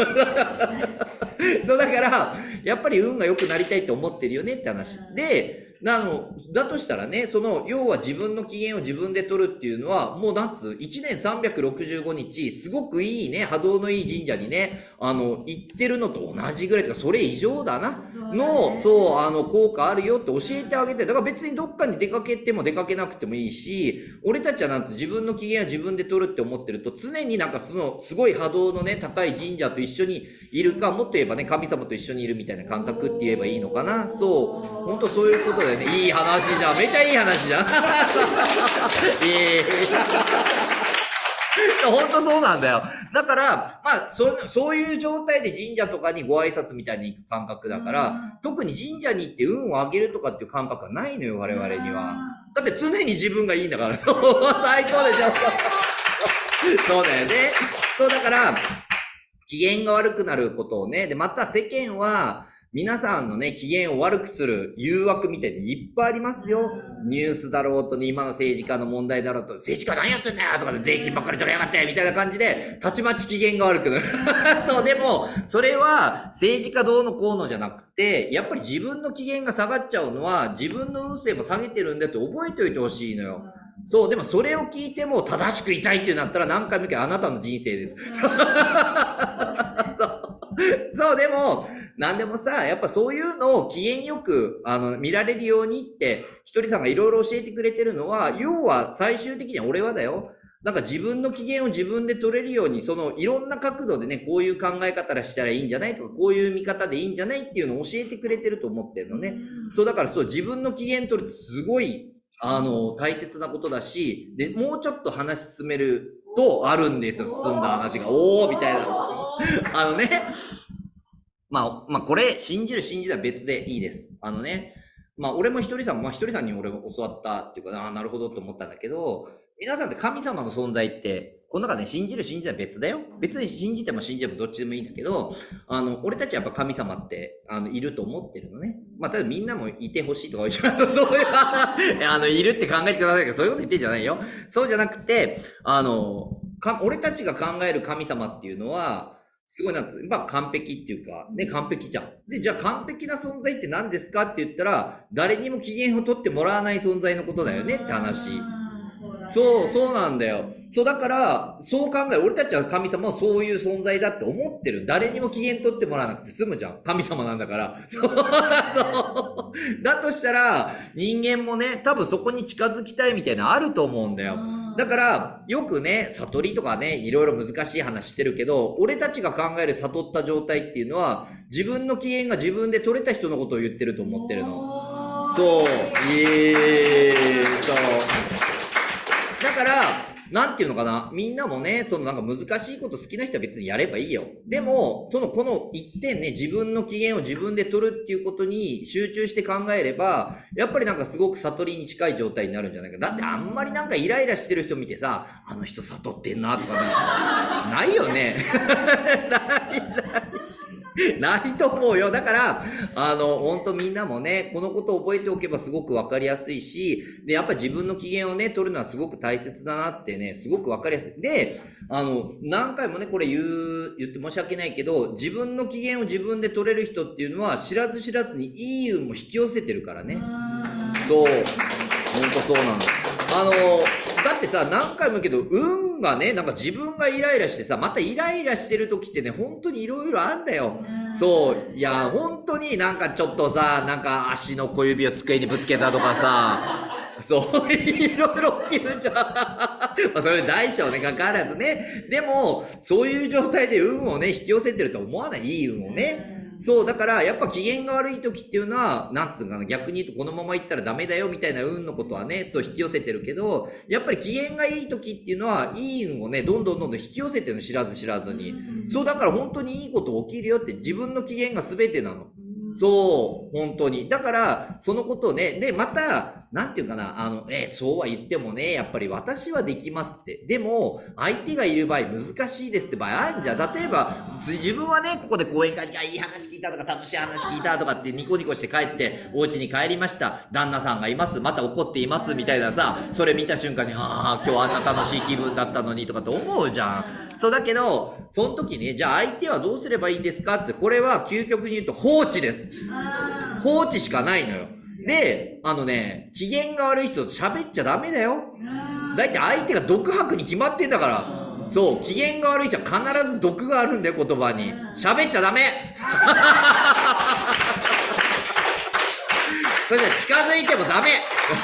そうだからやっぱり運が良くなりたいって思ってるよねって話で、だとしたらね、要は自分の機嫌を自分で取るっていうのは、もう1年365日、すごくいいね、波動のいい神社にね、行ってるのと同じぐらいとか、それ以上だな、効果あるよって教えてあげて、だから別にどっかに出かけても出かけなくてもいいし、俺たちは自分の機嫌は自分で取るって思ってると、常にすごい波動のね、高い神社と一緒にいるか、もっと言えばね、神様と一緒にいるみたいな感覚って言えばいいのかな。本当そういうことだよね。いい話じゃん。めちゃいい話じゃん。 本当そうなんだよ。だから、まあ、そういう状態で神社とかにご挨拶みたいに行く感覚だから、特に神社に行って運を上げるとかっていう感覚はないのよ、我々には。だって常に自分がいいんだから。最高でしょ。そうだよね。そうだから、機嫌が悪くなることをね、で、また世間は、皆さんのね、機嫌を悪くする誘惑みたいにいっぱいありますよ。ニュースだろうとね、今の政治家の問題だろうと、政治家何やってんだよとかで税金ばっかり取りやがってみたいな感じで、たちまち機嫌が悪くなる。そう、でも、それは政治家どうのこうのじゃなくて、やっぱり自分の機嫌が下がっちゃうのは、自分の運勢も下げてるんだって覚えておいてほしいのよ。そう、でもそれを聞いても正しくいたいってなったら何回も言うけどあなたの人生です。そう、でも、なんでもさ、やっぱそういうのを機嫌よく、見られるようにって、ひとりさんがいろいろ教えてくれてるのは、要は最終的には俺はだよ。なんか自分の機嫌を自分で取れるように、いろんな角度でね、こういう考え方らしたらいいんじゃないとか、こういう見方でいいんじゃないっていうのを教えてくれてると思ってるのね。そう、だから自分の機嫌取るってすごい、大切なことだし、で、もうちょっと話進めるとあるんですよ、進んだ話が。おーみたいな。ね、まあ、これ、信じる信じたら別でいいです。まあ、俺もひとりさんに俺も教わったっていうか、なるほどと思ったんだけど、皆さんって神様の存在って、この中で信じる信じたら別だよ。別に信じても信じてもどっちでもいいんだけど、俺たちはやっぱ神様って、いると思ってるのね。まあ、ただみんなもいてほしいとか、そういう、いるって考えてくださいけど、そういうこと言ってんじゃないよ。そうじゃなくて、俺たちが考える神様っていうのは、すごいなんつう、まあ完璧っていうか、ね、完璧じゃん。で、じゃあ完璧な存在って何ですかって言ったら、誰にも機嫌を取ってもらわない存在のことだよねって話。そうなんだよ。そうだから、そう考え、俺たちは神様はそういう存在だって思ってる。誰にも機嫌取ってもらわなくて済むじゃん。神様なんだから。そうだとしたら、人間もね、多分そこに近づきたいみたいなのあると思うんだよ。だから、よくね、悟りとかね、いろいろ難しい話してるけど、俺たちが考える悟った状態っていうのは、自分の機嫌が自分で取れた人のことを言ってると思ってるの。そう。そう。だから、なんていうのかな、みんなもね、なんか難しいこと好きな人は別にやればいいよ。でも、この一点ね、自分の機嫌を自分で取るっていうことに集中して考えれば、やっぱりなんかすごく悟りに近い状態になるんじゃないか。だってあんまりなんかイライラしてる人見てさ、あの人悟ってんなとかさ、ないよね。ないと思うよ。だから、ほんとみんなもね、このことを覚えておけばすごくわかりやすいし、で、やっぱり自分の機嫌をね、取るのはすごく大切だなってね、すごくわかりやすい。で、何回もね、これ言って申し訳ないけど、自分の機嫌を自分で取れる人っていうのは、知らず知らずにいい運も引き寄せてるからね。そう。ほんとそうなの。だってさ、何回も言うけど、運がね、なんか自分がイライラしてさ、またイライラしてる時ってね、本当にいろいろあんだよ。そう。いや、本当になんかちょっとさ、なんか足の小指を机にぶつけたとかさ、そう、いろいろ起きるじゃん。まあ、そういう大小ね、関わらずね。でも、そういう状態で運をね、引き寄せてると思わない、いい運をね。そう、だから、やっぱ機嫌が悪い時っていうのは、なんつうかな、逆に言うとこのまま行ったらダメだよみたいな運のことはね、そう引き寄せてるけど、やっぱり機嫌がいい時っていうのは、いい運をね、どんどん引き寄せてるの、知らず知らずに。そう、だから本当にいいこと起きるよって、自分の機嫌が全てなの。そう、本当に。だから、そのことをね、で、また、なんていうかな、そうは言ってもね、やっぱり私はできますって。でも、相手がいる場合難しいですって場合あるんじゃん。例えば、自分はね、ここで講演会でいい話聞いたとか、楽しい話聞いたとかってニコニコして帰って、お家に帰りました。旦那さんがいます。また怒っています。みたいなさ、それ見た瞬間に、ああ、今日あんな楽しい気分だったのにとかって思うじゃん。そうだけど、その時に、じゃあ相手はどうすればいいんですかって、これは究極に言うと放置です。放置しかないのよ。で、機嫌が悪い人と喋っちゃダメだよ。だいたい相手が毒吐くに決まってんだから。そう、機嫌が悪い人は必ず毒があるんだよ、言葉に。喋っちゃダメそれじゃ近づいてもダメ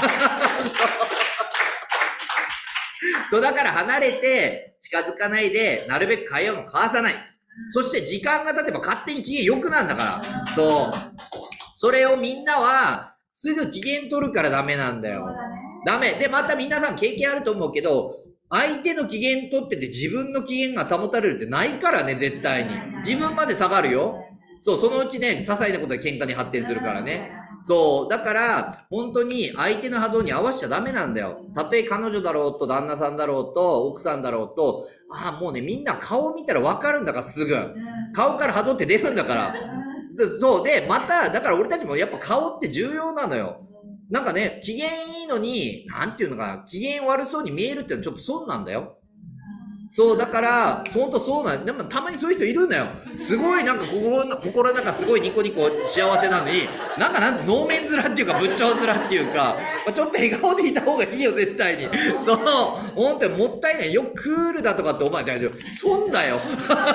そうだから離れて近づかないで、なるべく会話も交わさない。そして時間が経てば勝手に機嫌良くなるんだから。そう。それをみんなはすぐ機嫌取るからダメなんだよ。ダメ。で、また皆さん経験あると思うけど、 相手の機嫌取ってて自分の機嫌が保たれるってないからね、絶対に。自分まで下がるよ。そう、そのうちね、些細なことで喧嘩に発展するからね。そう。だから、本当に相手の波動に合わせちゃダメなんだよ。たとえ彼女だろうと、旦那さんだろうと、奥さんだろうと、ああ、もうね、みんな顔見たらわかるんだから、すぐ。顔から波動って出るんだから。そう。で、また、だから俺たちもやっぱ顔って重要なのよ。なんかね、機嫌いいのに、なんていうのかな、機嫌悪そうに見えるってのはちょっと損なんだよ。そう、だから、ほんとそうなんでもたまにそういう人いるんだよ。すごいなんか心の中すごいニコニコ幸せなのに、なんか能面面っていうか仏頂面っていうか、ちょっと笑顔でいた方がいいよ、絶対に。そう、ほんともったいない。よくクールだとかってお前大丈夫。損だよ。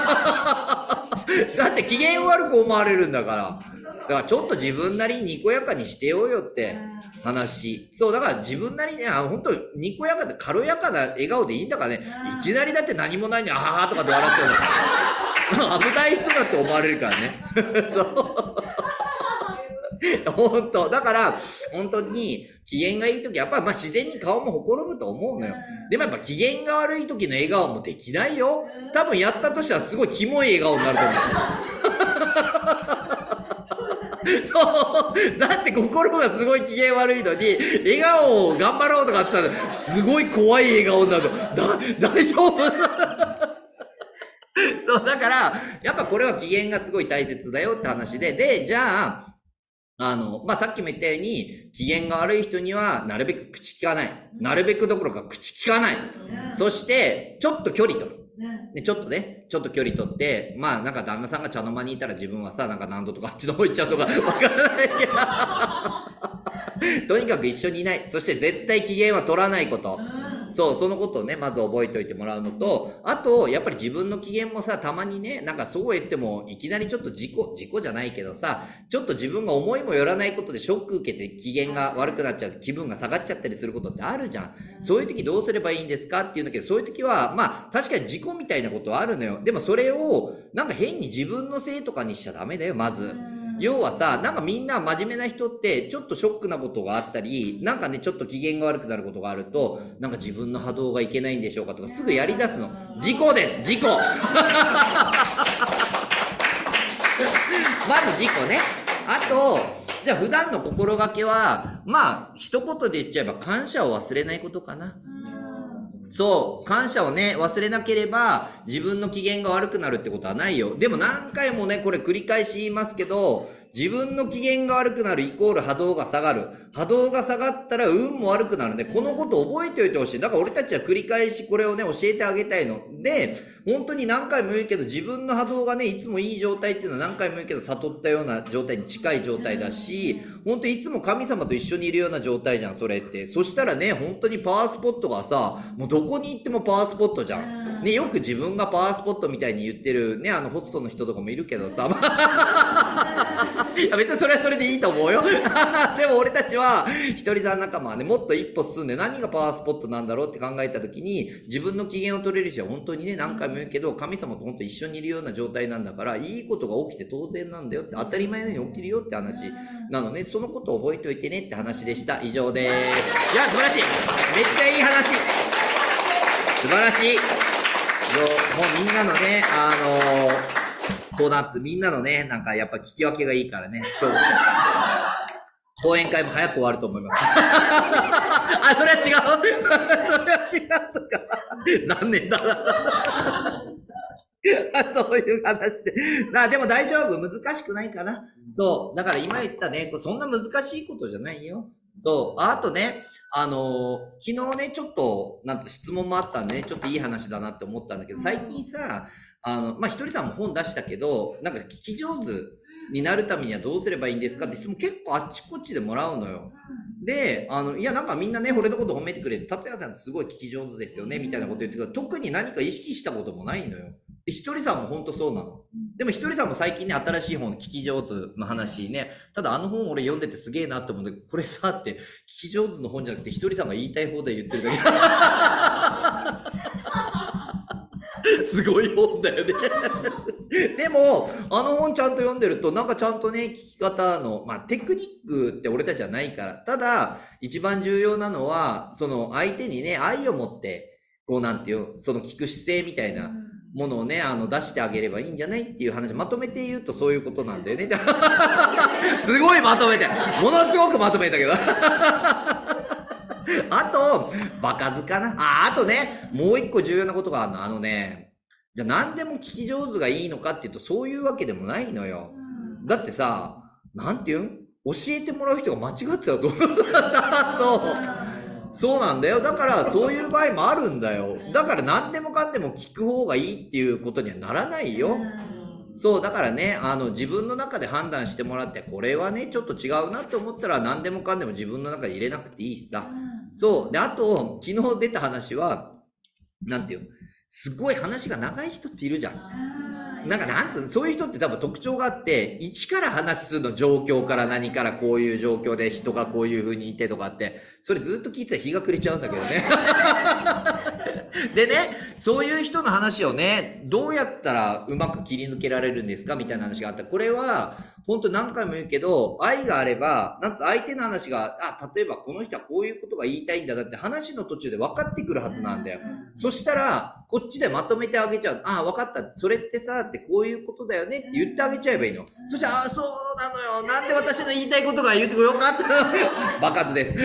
だって機嫌悪く思われるんだから。だからちょっと自分なりににこやかにしてようよって話。そう、だから自分なりにね、本当にこやかで軽やかな笑顔でいいんだからね。いきなりだって何もないのに、あははとかって笑ってるの。危ない人だって思われるからね。本当だから、本当に機嫌がいいとき、やっぱり自然に顔もほころぶと思うのよ。でもやっぱ機嫌が悪いときの笑顔もできないよ。多分やったとしたらすごいキモい笑顔になると思う。そうだって心がすごい機嫌悪いのに笑顔を頑張ろうとかって言ったらすごい怖い笑顔になると大丈夫そうだからやっぱこれは機嫌がすごい大切だよって話でじゃあさっきも言ったように機嫌が悪い人にはなるべく口聞かない、なるべくどころか口聞かない、そしてちょっと距離取るで、ちょっと距離取って、なんか旦那さんが茶の間にいたら自分はさ、なんか何度とかあっちの方行っちゃうとか、わからないけど。とにかく一緒にいない。そして絶対機嫌は取らないこと。そう、そのことをね、まず覚えておいてもらうのと、あと、やっぱり自分の機嫌もさ、たまにね、なんかそう言っても、いきなりちょっと事故じゃないけどさ、ちょっと自分が思いもよらないことでショック受けて機嫌が悪くなっちゃう、気分が下がっちゃったりすることってあるじゃん。そういう時どうすればいいんですかっていうんだけど、そういう時は、確かに事故みたいなことはあるのよ。でもそれを、なんか変に自分のせいとかにしちゃダメだよ、まず。要はさ、なんかみんな真面目な人ってちょっとショックなことがあったり、なんかね、ちょっと機嫌が悪くなることがあると、なんか自分の波動がいけないんでしょうかとかすぐやり出すの。事故です、事故まず事故ね。あと、じゃあ普段の心がけは、一言で言っちゃえば感謝を忘れないことかな。そう、感謝をね、忘れなければ自分の機嫌が悪くなるってことはないよ。でも何回もね、これ繰り返し言いますけど、自分の機嫌が悪くなるイコール波動が下がる。波動が下がったら運も悪くなるんで、このこと覚えておいてほしい。だから俺たちは繰り返しこれをね、教えてあげたいの。で、本当に何回も言うけど、自分の波動がね、いつもいい状態っていうのは何回も言うけど、悟ったような状態に近い状態だし、本当にいつも神様と一緒にいるような状態じゃん、それって。そしたらね、本当にパワースポットがさ、もうどこに行ってもパワースポットじゃん。ね、よく自分がパワースポットみたいに言ってるね、ホストの人とかもいるけどさ、いや別にそれはそれでいいと思うよ。でも俺たちは、一人さん仲間はね、もっと一歩進んで何がパワースポットなんだろうって考えた時に、自分の機嫌を取れる人は本当にね、何回も言うけど、神様と本当一緒にいるような状態なんだから、いいことが起きて当然なんだよって、当たり前のように起きるよって話なのね、そのことを覚えておいてねって話でした。以上です。いや、素晴らしい。めっちゃいい話。素晴らしい。もうみんなのね、みんなのね、なんかやっぱ聞き分けがいいからね、今日講演会も早く終わると思います。あ、それは違うそれは違うとか。残念だな。そういう話で。でも大丈夫。難しくないかな。そう。だから今言ったね、そんな難しいことじゃないよ。そう。あとね、昨日ね、ちょっと、質問もあったんでね、ちょっといい話だなって思ったんだけど、最近さ、ひとりさんも本出したけど、なんか聞き上手になるためにはどうすればいいんですかって質問結構あっちこっちでもらうのよ。で、いやなんかみんなね、俺のこと褒めてくれて、達也さんってすごい聞き上手ですよね、みたいなこと言ってくるけど、特に何か意識したこともないのよ。で、ひとりさんも本当そうなの。でもひとりさんも最近ね、新しい本、聞き上手の話ね、ただ本俺読んでてすげえなって思うんだけど、これさって、聞き上手の本じゃなくて、ひとりさんが言いたい放題言ってるだけ。すごい本だよね。でも、本ちゃんと読んでると、なんかちゃんとね、聞き方の、テクニックって俺たちはないから。ただ、一番重要なのは、その相手にね、愛を持って、 こうなんていう、その聞く姿勢みたいなものをね、出してあげればいいんじゃないっていう話、まとめて言うとそういうことなんだよね。すごいまとめて、ものすごくまとめたけど。あと、場数かな。あとね、もう一個重要なことがあるの。じゃあ何でも聞き上手がいいのかっていうと、そういうわけでもないのよ。だってさ、なんていうん教えてもらう人が間違ってたらどうそう。そうなんだよ。だからそういう場合もあるんだよ。だから何でもかんでも聞く方がいいっていうことにはならないよ。そう、だからね、自分の中で判断してもらって、これはね、ちょっと違うなって思ったら何でもかんでも自分の中で入れなくていいしさ。そう。で、あと、昨日出た話は、なんていう、すごい話が長い人っているじゃん。なんつうの、そういう人って多分特徴があって、一から話すの状況から何からこういう状況で人がこういう風にいてとかって、それずっと聞いてたら日が暮れちゃうんだけどね。でね、そういう人の話をね、どうやったらうまく切り抜けられるんですかみたいな話があった。これは、本当何回も言うけど、愛があれば、なんつ相手の話が、例えばこの人はこういうことが言いたいんだ。だって話の途中で分かってくるはずなんだよ。そしたら、こっちでまとめてあげちゃう。分かった。それってさ、ってこういうことだよねって言ってあげちゃえばいいの。そしたら、そうなのよ。なんで私の言いたいことが言ってよかった。バカずです。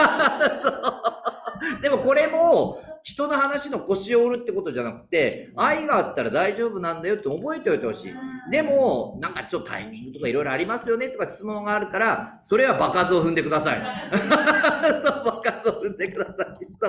でもこれも、人の話の腰を折るってことじゃなくて、愛があったら大丈夫なんだよって覚えておいてほしい。でも、なんかちょっとタイミングとかいろいろありますよねとか質問があるから、それは場数を踏んでください。場数を踏んでください。そう。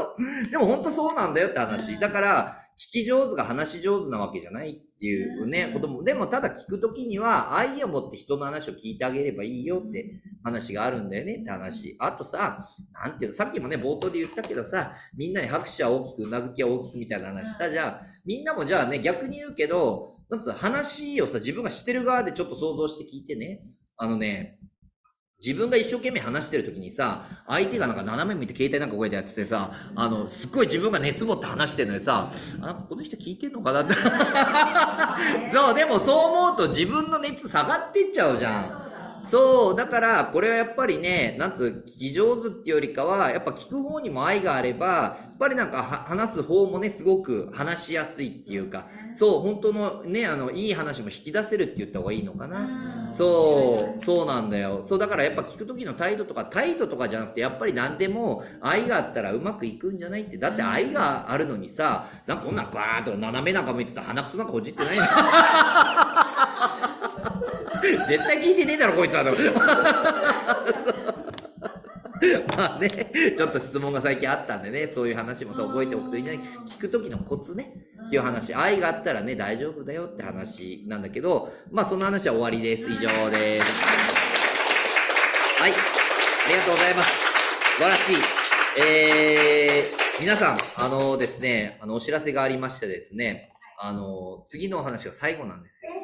でも本当そうなんだよって話。だから、聞き上手が話し上手なわけじゃないっていうね、ことも、でもただ聞くときには愛を持って人の話を聞いてあげればいいよって話があるんだよねって話。あとさ、なんていうの、さっきもね、冒頭で言ったけどさ、みんなに拍手は大きく、うなずきは大きくみたいな話したじゃん。みんなもじゃあね、逆に言うけど、なんつうの、話をさ、自分が知ってる側でちょっと想像して聞いてね。自分が一生懸命話してる時にさ、相手がなんか斜め向いて携帯なんかこうやってやっててさ、すっごい自分が熱持って話してんのにさ、この人聞いてんのかなって。そう、でもそう思うと自分の熱下がってっちゃうじゃん。そう、だからこれはやっぱりね、なんつう、聞き上手っていうよりかは、やっぱ聞く方にも愛があれば、やっぱりなんか話す方もね、すごく話しやすいっていうか、そう、本当のね、いい話も引き出せるって言った方がいいのかな。そう、そうなんだよ。そう、だからやっぱ聞く時の態度とかじゃなくて、やっぱり何でも愛があったらうまくいくんじゃないって。だって愛があるのにさ、なんかこんなんバーンと斜めなんか向いてたら鼻くそなんかほじってないの。絶対聞いてねえだろこいつは。まあね、ちょっと質問が最近あったんでね、そういう話もさ覚えておくといいんじゃない。聞く時のコツねっていう話。愛があったらね大丈夫だよって話なんだけど、まあその話は終わりです。以上です。はい、ありがとうございます。素晴らしい。皆さんですね、お知らせがありましてですね、次のお話が最後なんですよ。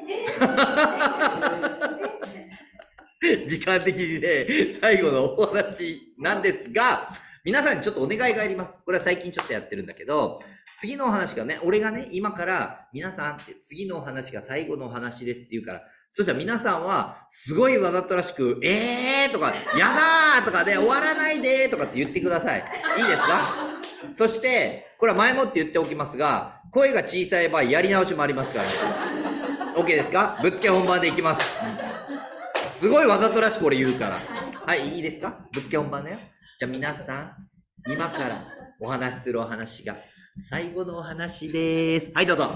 時間的にね、最後のお話なんですが、皆さんにちょっとお願いがあります。これは最近ちょっとやってるんだけど、次のお話がね、俺がね、今から皆さんって次のお話が最後のお話ですって言うから、そしたら皆さんはすごいわざとらしく、とか、やだーとかで、終わらないでーとかって言ってください。いいですか？そして、これは前もって言っておきますが、声が小さい場合やり直しもありますから。OK ですか？ぶっつけ本番でいきます。すごいわざとらしく俺言うから。はい、いいですか？ぶっつけ本番だよ。じゃあ皆さん、今からお話しするお話が最後のお話でーす。はい、どうぞ。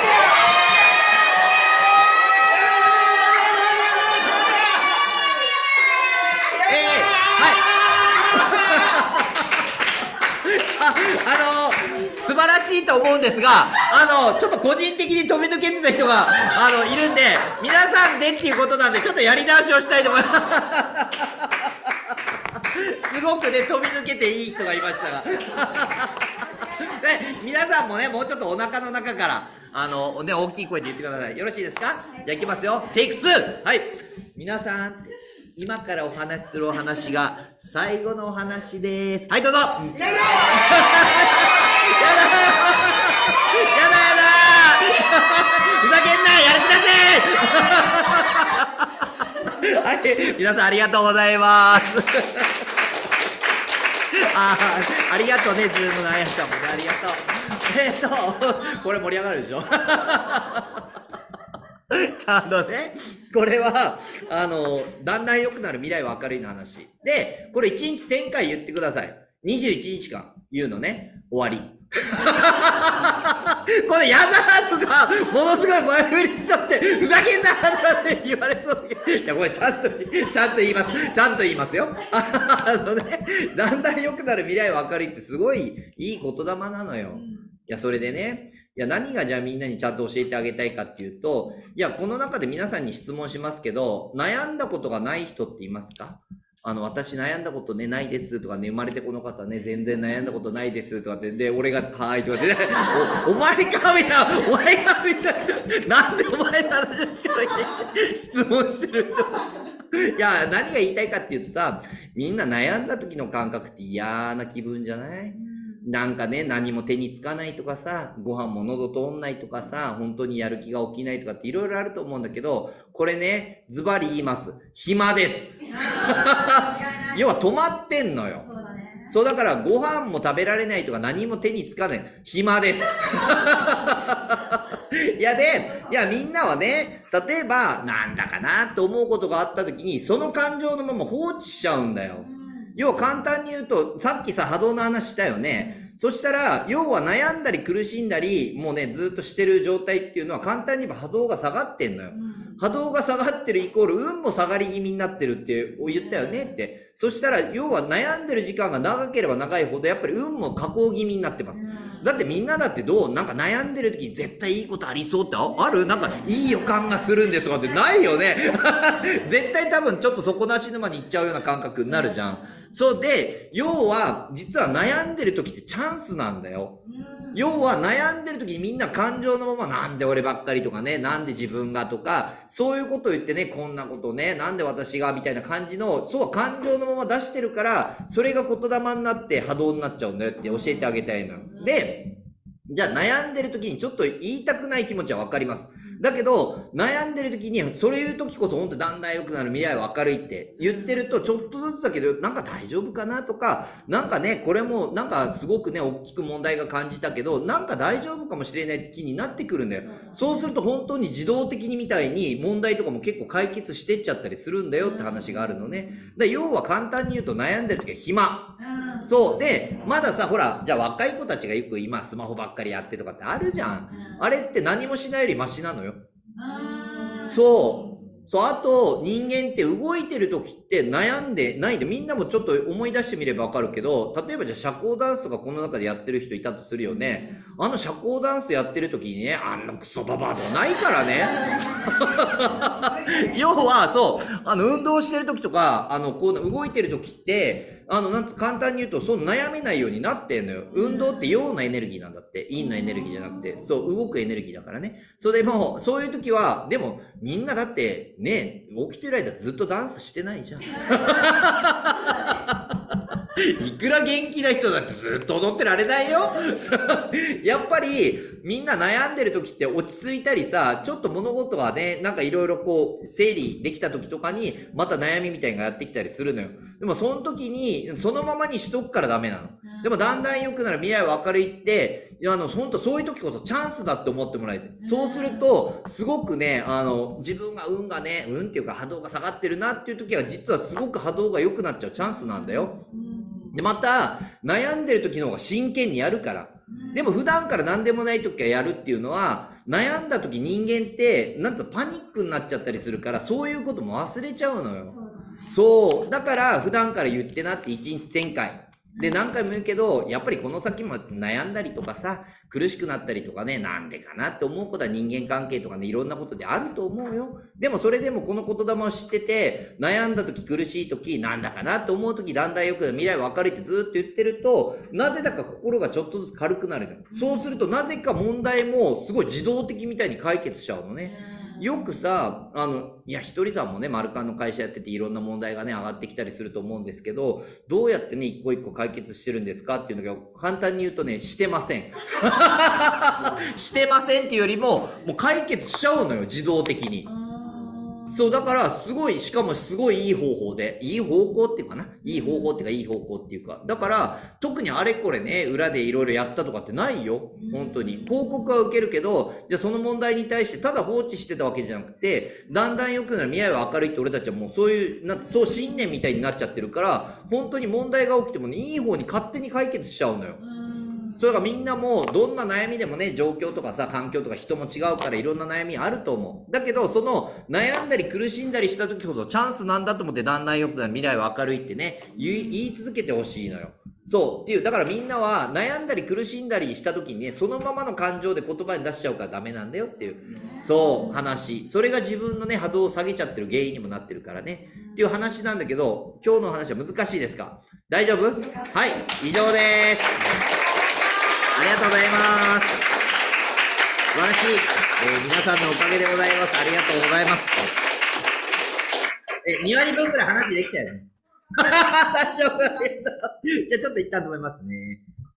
素晴らしいと思うんですが、ちょっと個人的に飛び抜けてた人が、いるんで、皆さんでっていうことなんで、ちょっとやり直しをしたいと思います。すごくね、飛び抜けていい人がいましたが。皆さんもね、もうちょっとお腹の中から、ね、大きい声で言ってください。よろしいですか？じゃあいきますよ。テイク2！はい。皆さん、今からお話しするお話が最後のお話です。はい、どうぞ。やだやだやだふざけんな、やる気だぜはい、皆さんありがとうございますありがとうね、ズームのあやちゃんもね、ありがとう。 これ盛り上がるでしょちゃんとね、これは、だんだん良くなる未来は明るいの話。で、これ1日1000回言ってください。21日間言うのね。終わり。これやだとか、ものすごい前振りしちゃって、ふざけんなって言われそうだけど、いや、これちゃんと言います。ちゃんと言いますよ。だんだん良くなる未来は明るいってすごいいい言霊なのよ。いや、それでね、いや、何がじゃあみんなにちゃんと教えてあげたいかっていうと、いや、この中で皆さんに質問しますけど、悩んだことがない人っていますか？私悩んだことね、ないですとかね、生まれてこの方ね、全然悩んだことないですとかって、で、俺が、はーいとかってね、お前かみたいな、お前かみたいな、なんでお前の話を聞かなきゃ質問してると。いや、何が言いたいかっていうとさ、みんな悩んだ時の感覚って嫌な気分じゃない？なんかね、何も手につかないとかさ、ご飯も喉通んないとかさ、本当にやる気が起きないとかっていろいろあると思うんだけど、これね、ズバリ言います。暇です。要は止まってんのよ。そうだからご飯も食べられないとか何も手につかない。暇です。いやみんなはね、例えばなんだかなと思うことがあった時に、その感情のまま放置しちゃうんだよ。要は簡単に言うと、さっきさ、波動の話したよね。そしたら、要は悩んだり苦しんだり、もうね、ずっとしてる状態っていうのは簡単に言えば波動が下がってんのよ。波動が下がってるイコール、運も下がり気味になってるって言ったよねって。そしたら、要は悩んでる時間が長ければ長いほど、やっぱり運も下降気味になってます。だってみんなだってなんか悩んでる時に絶対いいことありそうってある？なんかいい予感がするんですとかってないよね。絶対多分ちょっと底なし沼に行っちゃうような感覚になるじゃん。そうで、要は、実は悩んでる時ってチャンスなんだよ。要は悩んでる時にみんな感情のままなんで俺ばっかりとかね、なんで自分がとか、そういうことを言ってね、こんなことね、なんで私がみたいな感じの、そう感情のまま出してるから、それが言霊になって波動になっちゃうんだよって教えてあげたいのよ。で、じゃあ悩んでる時にちょっと言いたくない気持ちはわかります。だけど、悩んでる時に、それ言う時こそ本当だんだん良くなる未来は明るいって言ってると、ちょっとずつだけど、なんか大丈夫かなとか、なんかね、これもなんかすごくね、大きく問題が感じたけど、なんか大丈夫かもしれないって気になってくるんだよ。そうすると本当に自動的にみたいに問題とかも結構解決してっちゃったりするんだよって話があるのね。で、要は簡単に言うと悩んでる時は暇。そう。で、まださ、ほら、じゃあ若い子たちがよく今スマホばっかりやってとかってあるじゃん。あれって何もしないよりマシなのよ。そう。あと、人間って動いてる時って悩んでないで、みんなもちょっと思い出してみればわかるけど、例えばじゃあ社交ダンスとかこの中でやってる人いたとするよね。社交ダンスやってる時にね、あんなクソババアとかないからね。要は、そう、運動してる時とか、こう動いてる時って、簡単に言うと、悩めないようになってんのよ。運動って陽のエネルギーなんだって。陰のエネルギーじゃなくて、そう、動くエネルギーだからね。それでも、そういう時は、でも、みんなだって、ね、起きてる間ずっとダンスしてないじゃん。いくら元気な人だってずっと踊ってられないよ。やっぱりみんな悩んでる時って落ち着いたりさ、ちょっと物事がね、なんかいろいろこう整理できた時とかにまた悩みみたいなのがやってきたりするのよ。でもその時にそのままにしとくからダメなの。でもだんだん良くなる未来は明るいって、ほんとそういう時こそチャンスだって思ってもらえて。そうすると、すごくね、自分が運っていうか波動が下がってるなっていう時は実はすごく波動が良くなっちゃうチャンスなんだよ。で、また、悩んでる時の方が真剣にやるから。でも普段から何でもない時はやるっていうのは、悩んだ時人間って、なんとパニックになっちゃったりするから、そういうことも忘れちゃうのよ。そう。だから普段から言ってなって1日1000回。で、何回も言うけど、やっぱりこの先も悩んだりとかさ、苦しくなったりとかね、なんでかなって思うことは人間関係とかね、いろんなことであると思うよ。でもそれでもこの言霊を知ってて、悩んだ時苦しい時、なんだかなって思う時、だんだん良くなる、未来は明るいってずっと言ってると、なぜだか心がちょっとずつ軽くなるのよ。そうすると、なぜか問題もすごい自動的みたいに解決しちゃうのね。よくさ、ひとりさんもね、マルカンの会社やってていろんな問題がね、上がってきたりすると思うんですけど、どうやってね、一個一個解決してるんですかっていうのが、簡単に言うとね、してません。してませんっていうよりも、もう解決しちゃうのよ、自動的に。 そう、だから、すごい、しかもすごいいい方法で、いい方向っていうかな、いい方法っていうか、いい方向っていうか、だから、特にあれこれね、裏でいろいろやったとかってないよ。本当に。報告は受けるけど、じゃあその問題に対してただ放置してたわけじゃなくて、だんだん良くなる、未来は明るいって俺たちはもうそういう、そう信念みたいになっちゃってるから、本当に問題が起きてもね、いい方に勝手に解決しちゃうのよ。それがみんなもどんな悩みでもね、状況とかさ、環境とか人も違うからいろんな悩みあると思う。だけど、その悩んだり苦しんだりした時ほどチャンスなんだと思ってだんだん良くなる、未来は明るいってね、言い続けてほしいのよ。そうっていう、だからみんなは悩んだり苦しんだりした時にね、そのままの感情で言葉に出しちゃうからダメなんだよっていう、そう話。それが自分のね、波動を下げちゃってる原因にもなってるからね。っていう話なんだけど、今日の話は難しいですか？大丈夫？はい、以上です。ありがとうございます。素晴らしい。皆さんのおかげでございます。ありがとうございます。2割分くらい話できたよね。大丈夫。じゃあちょっと一旦止めますね。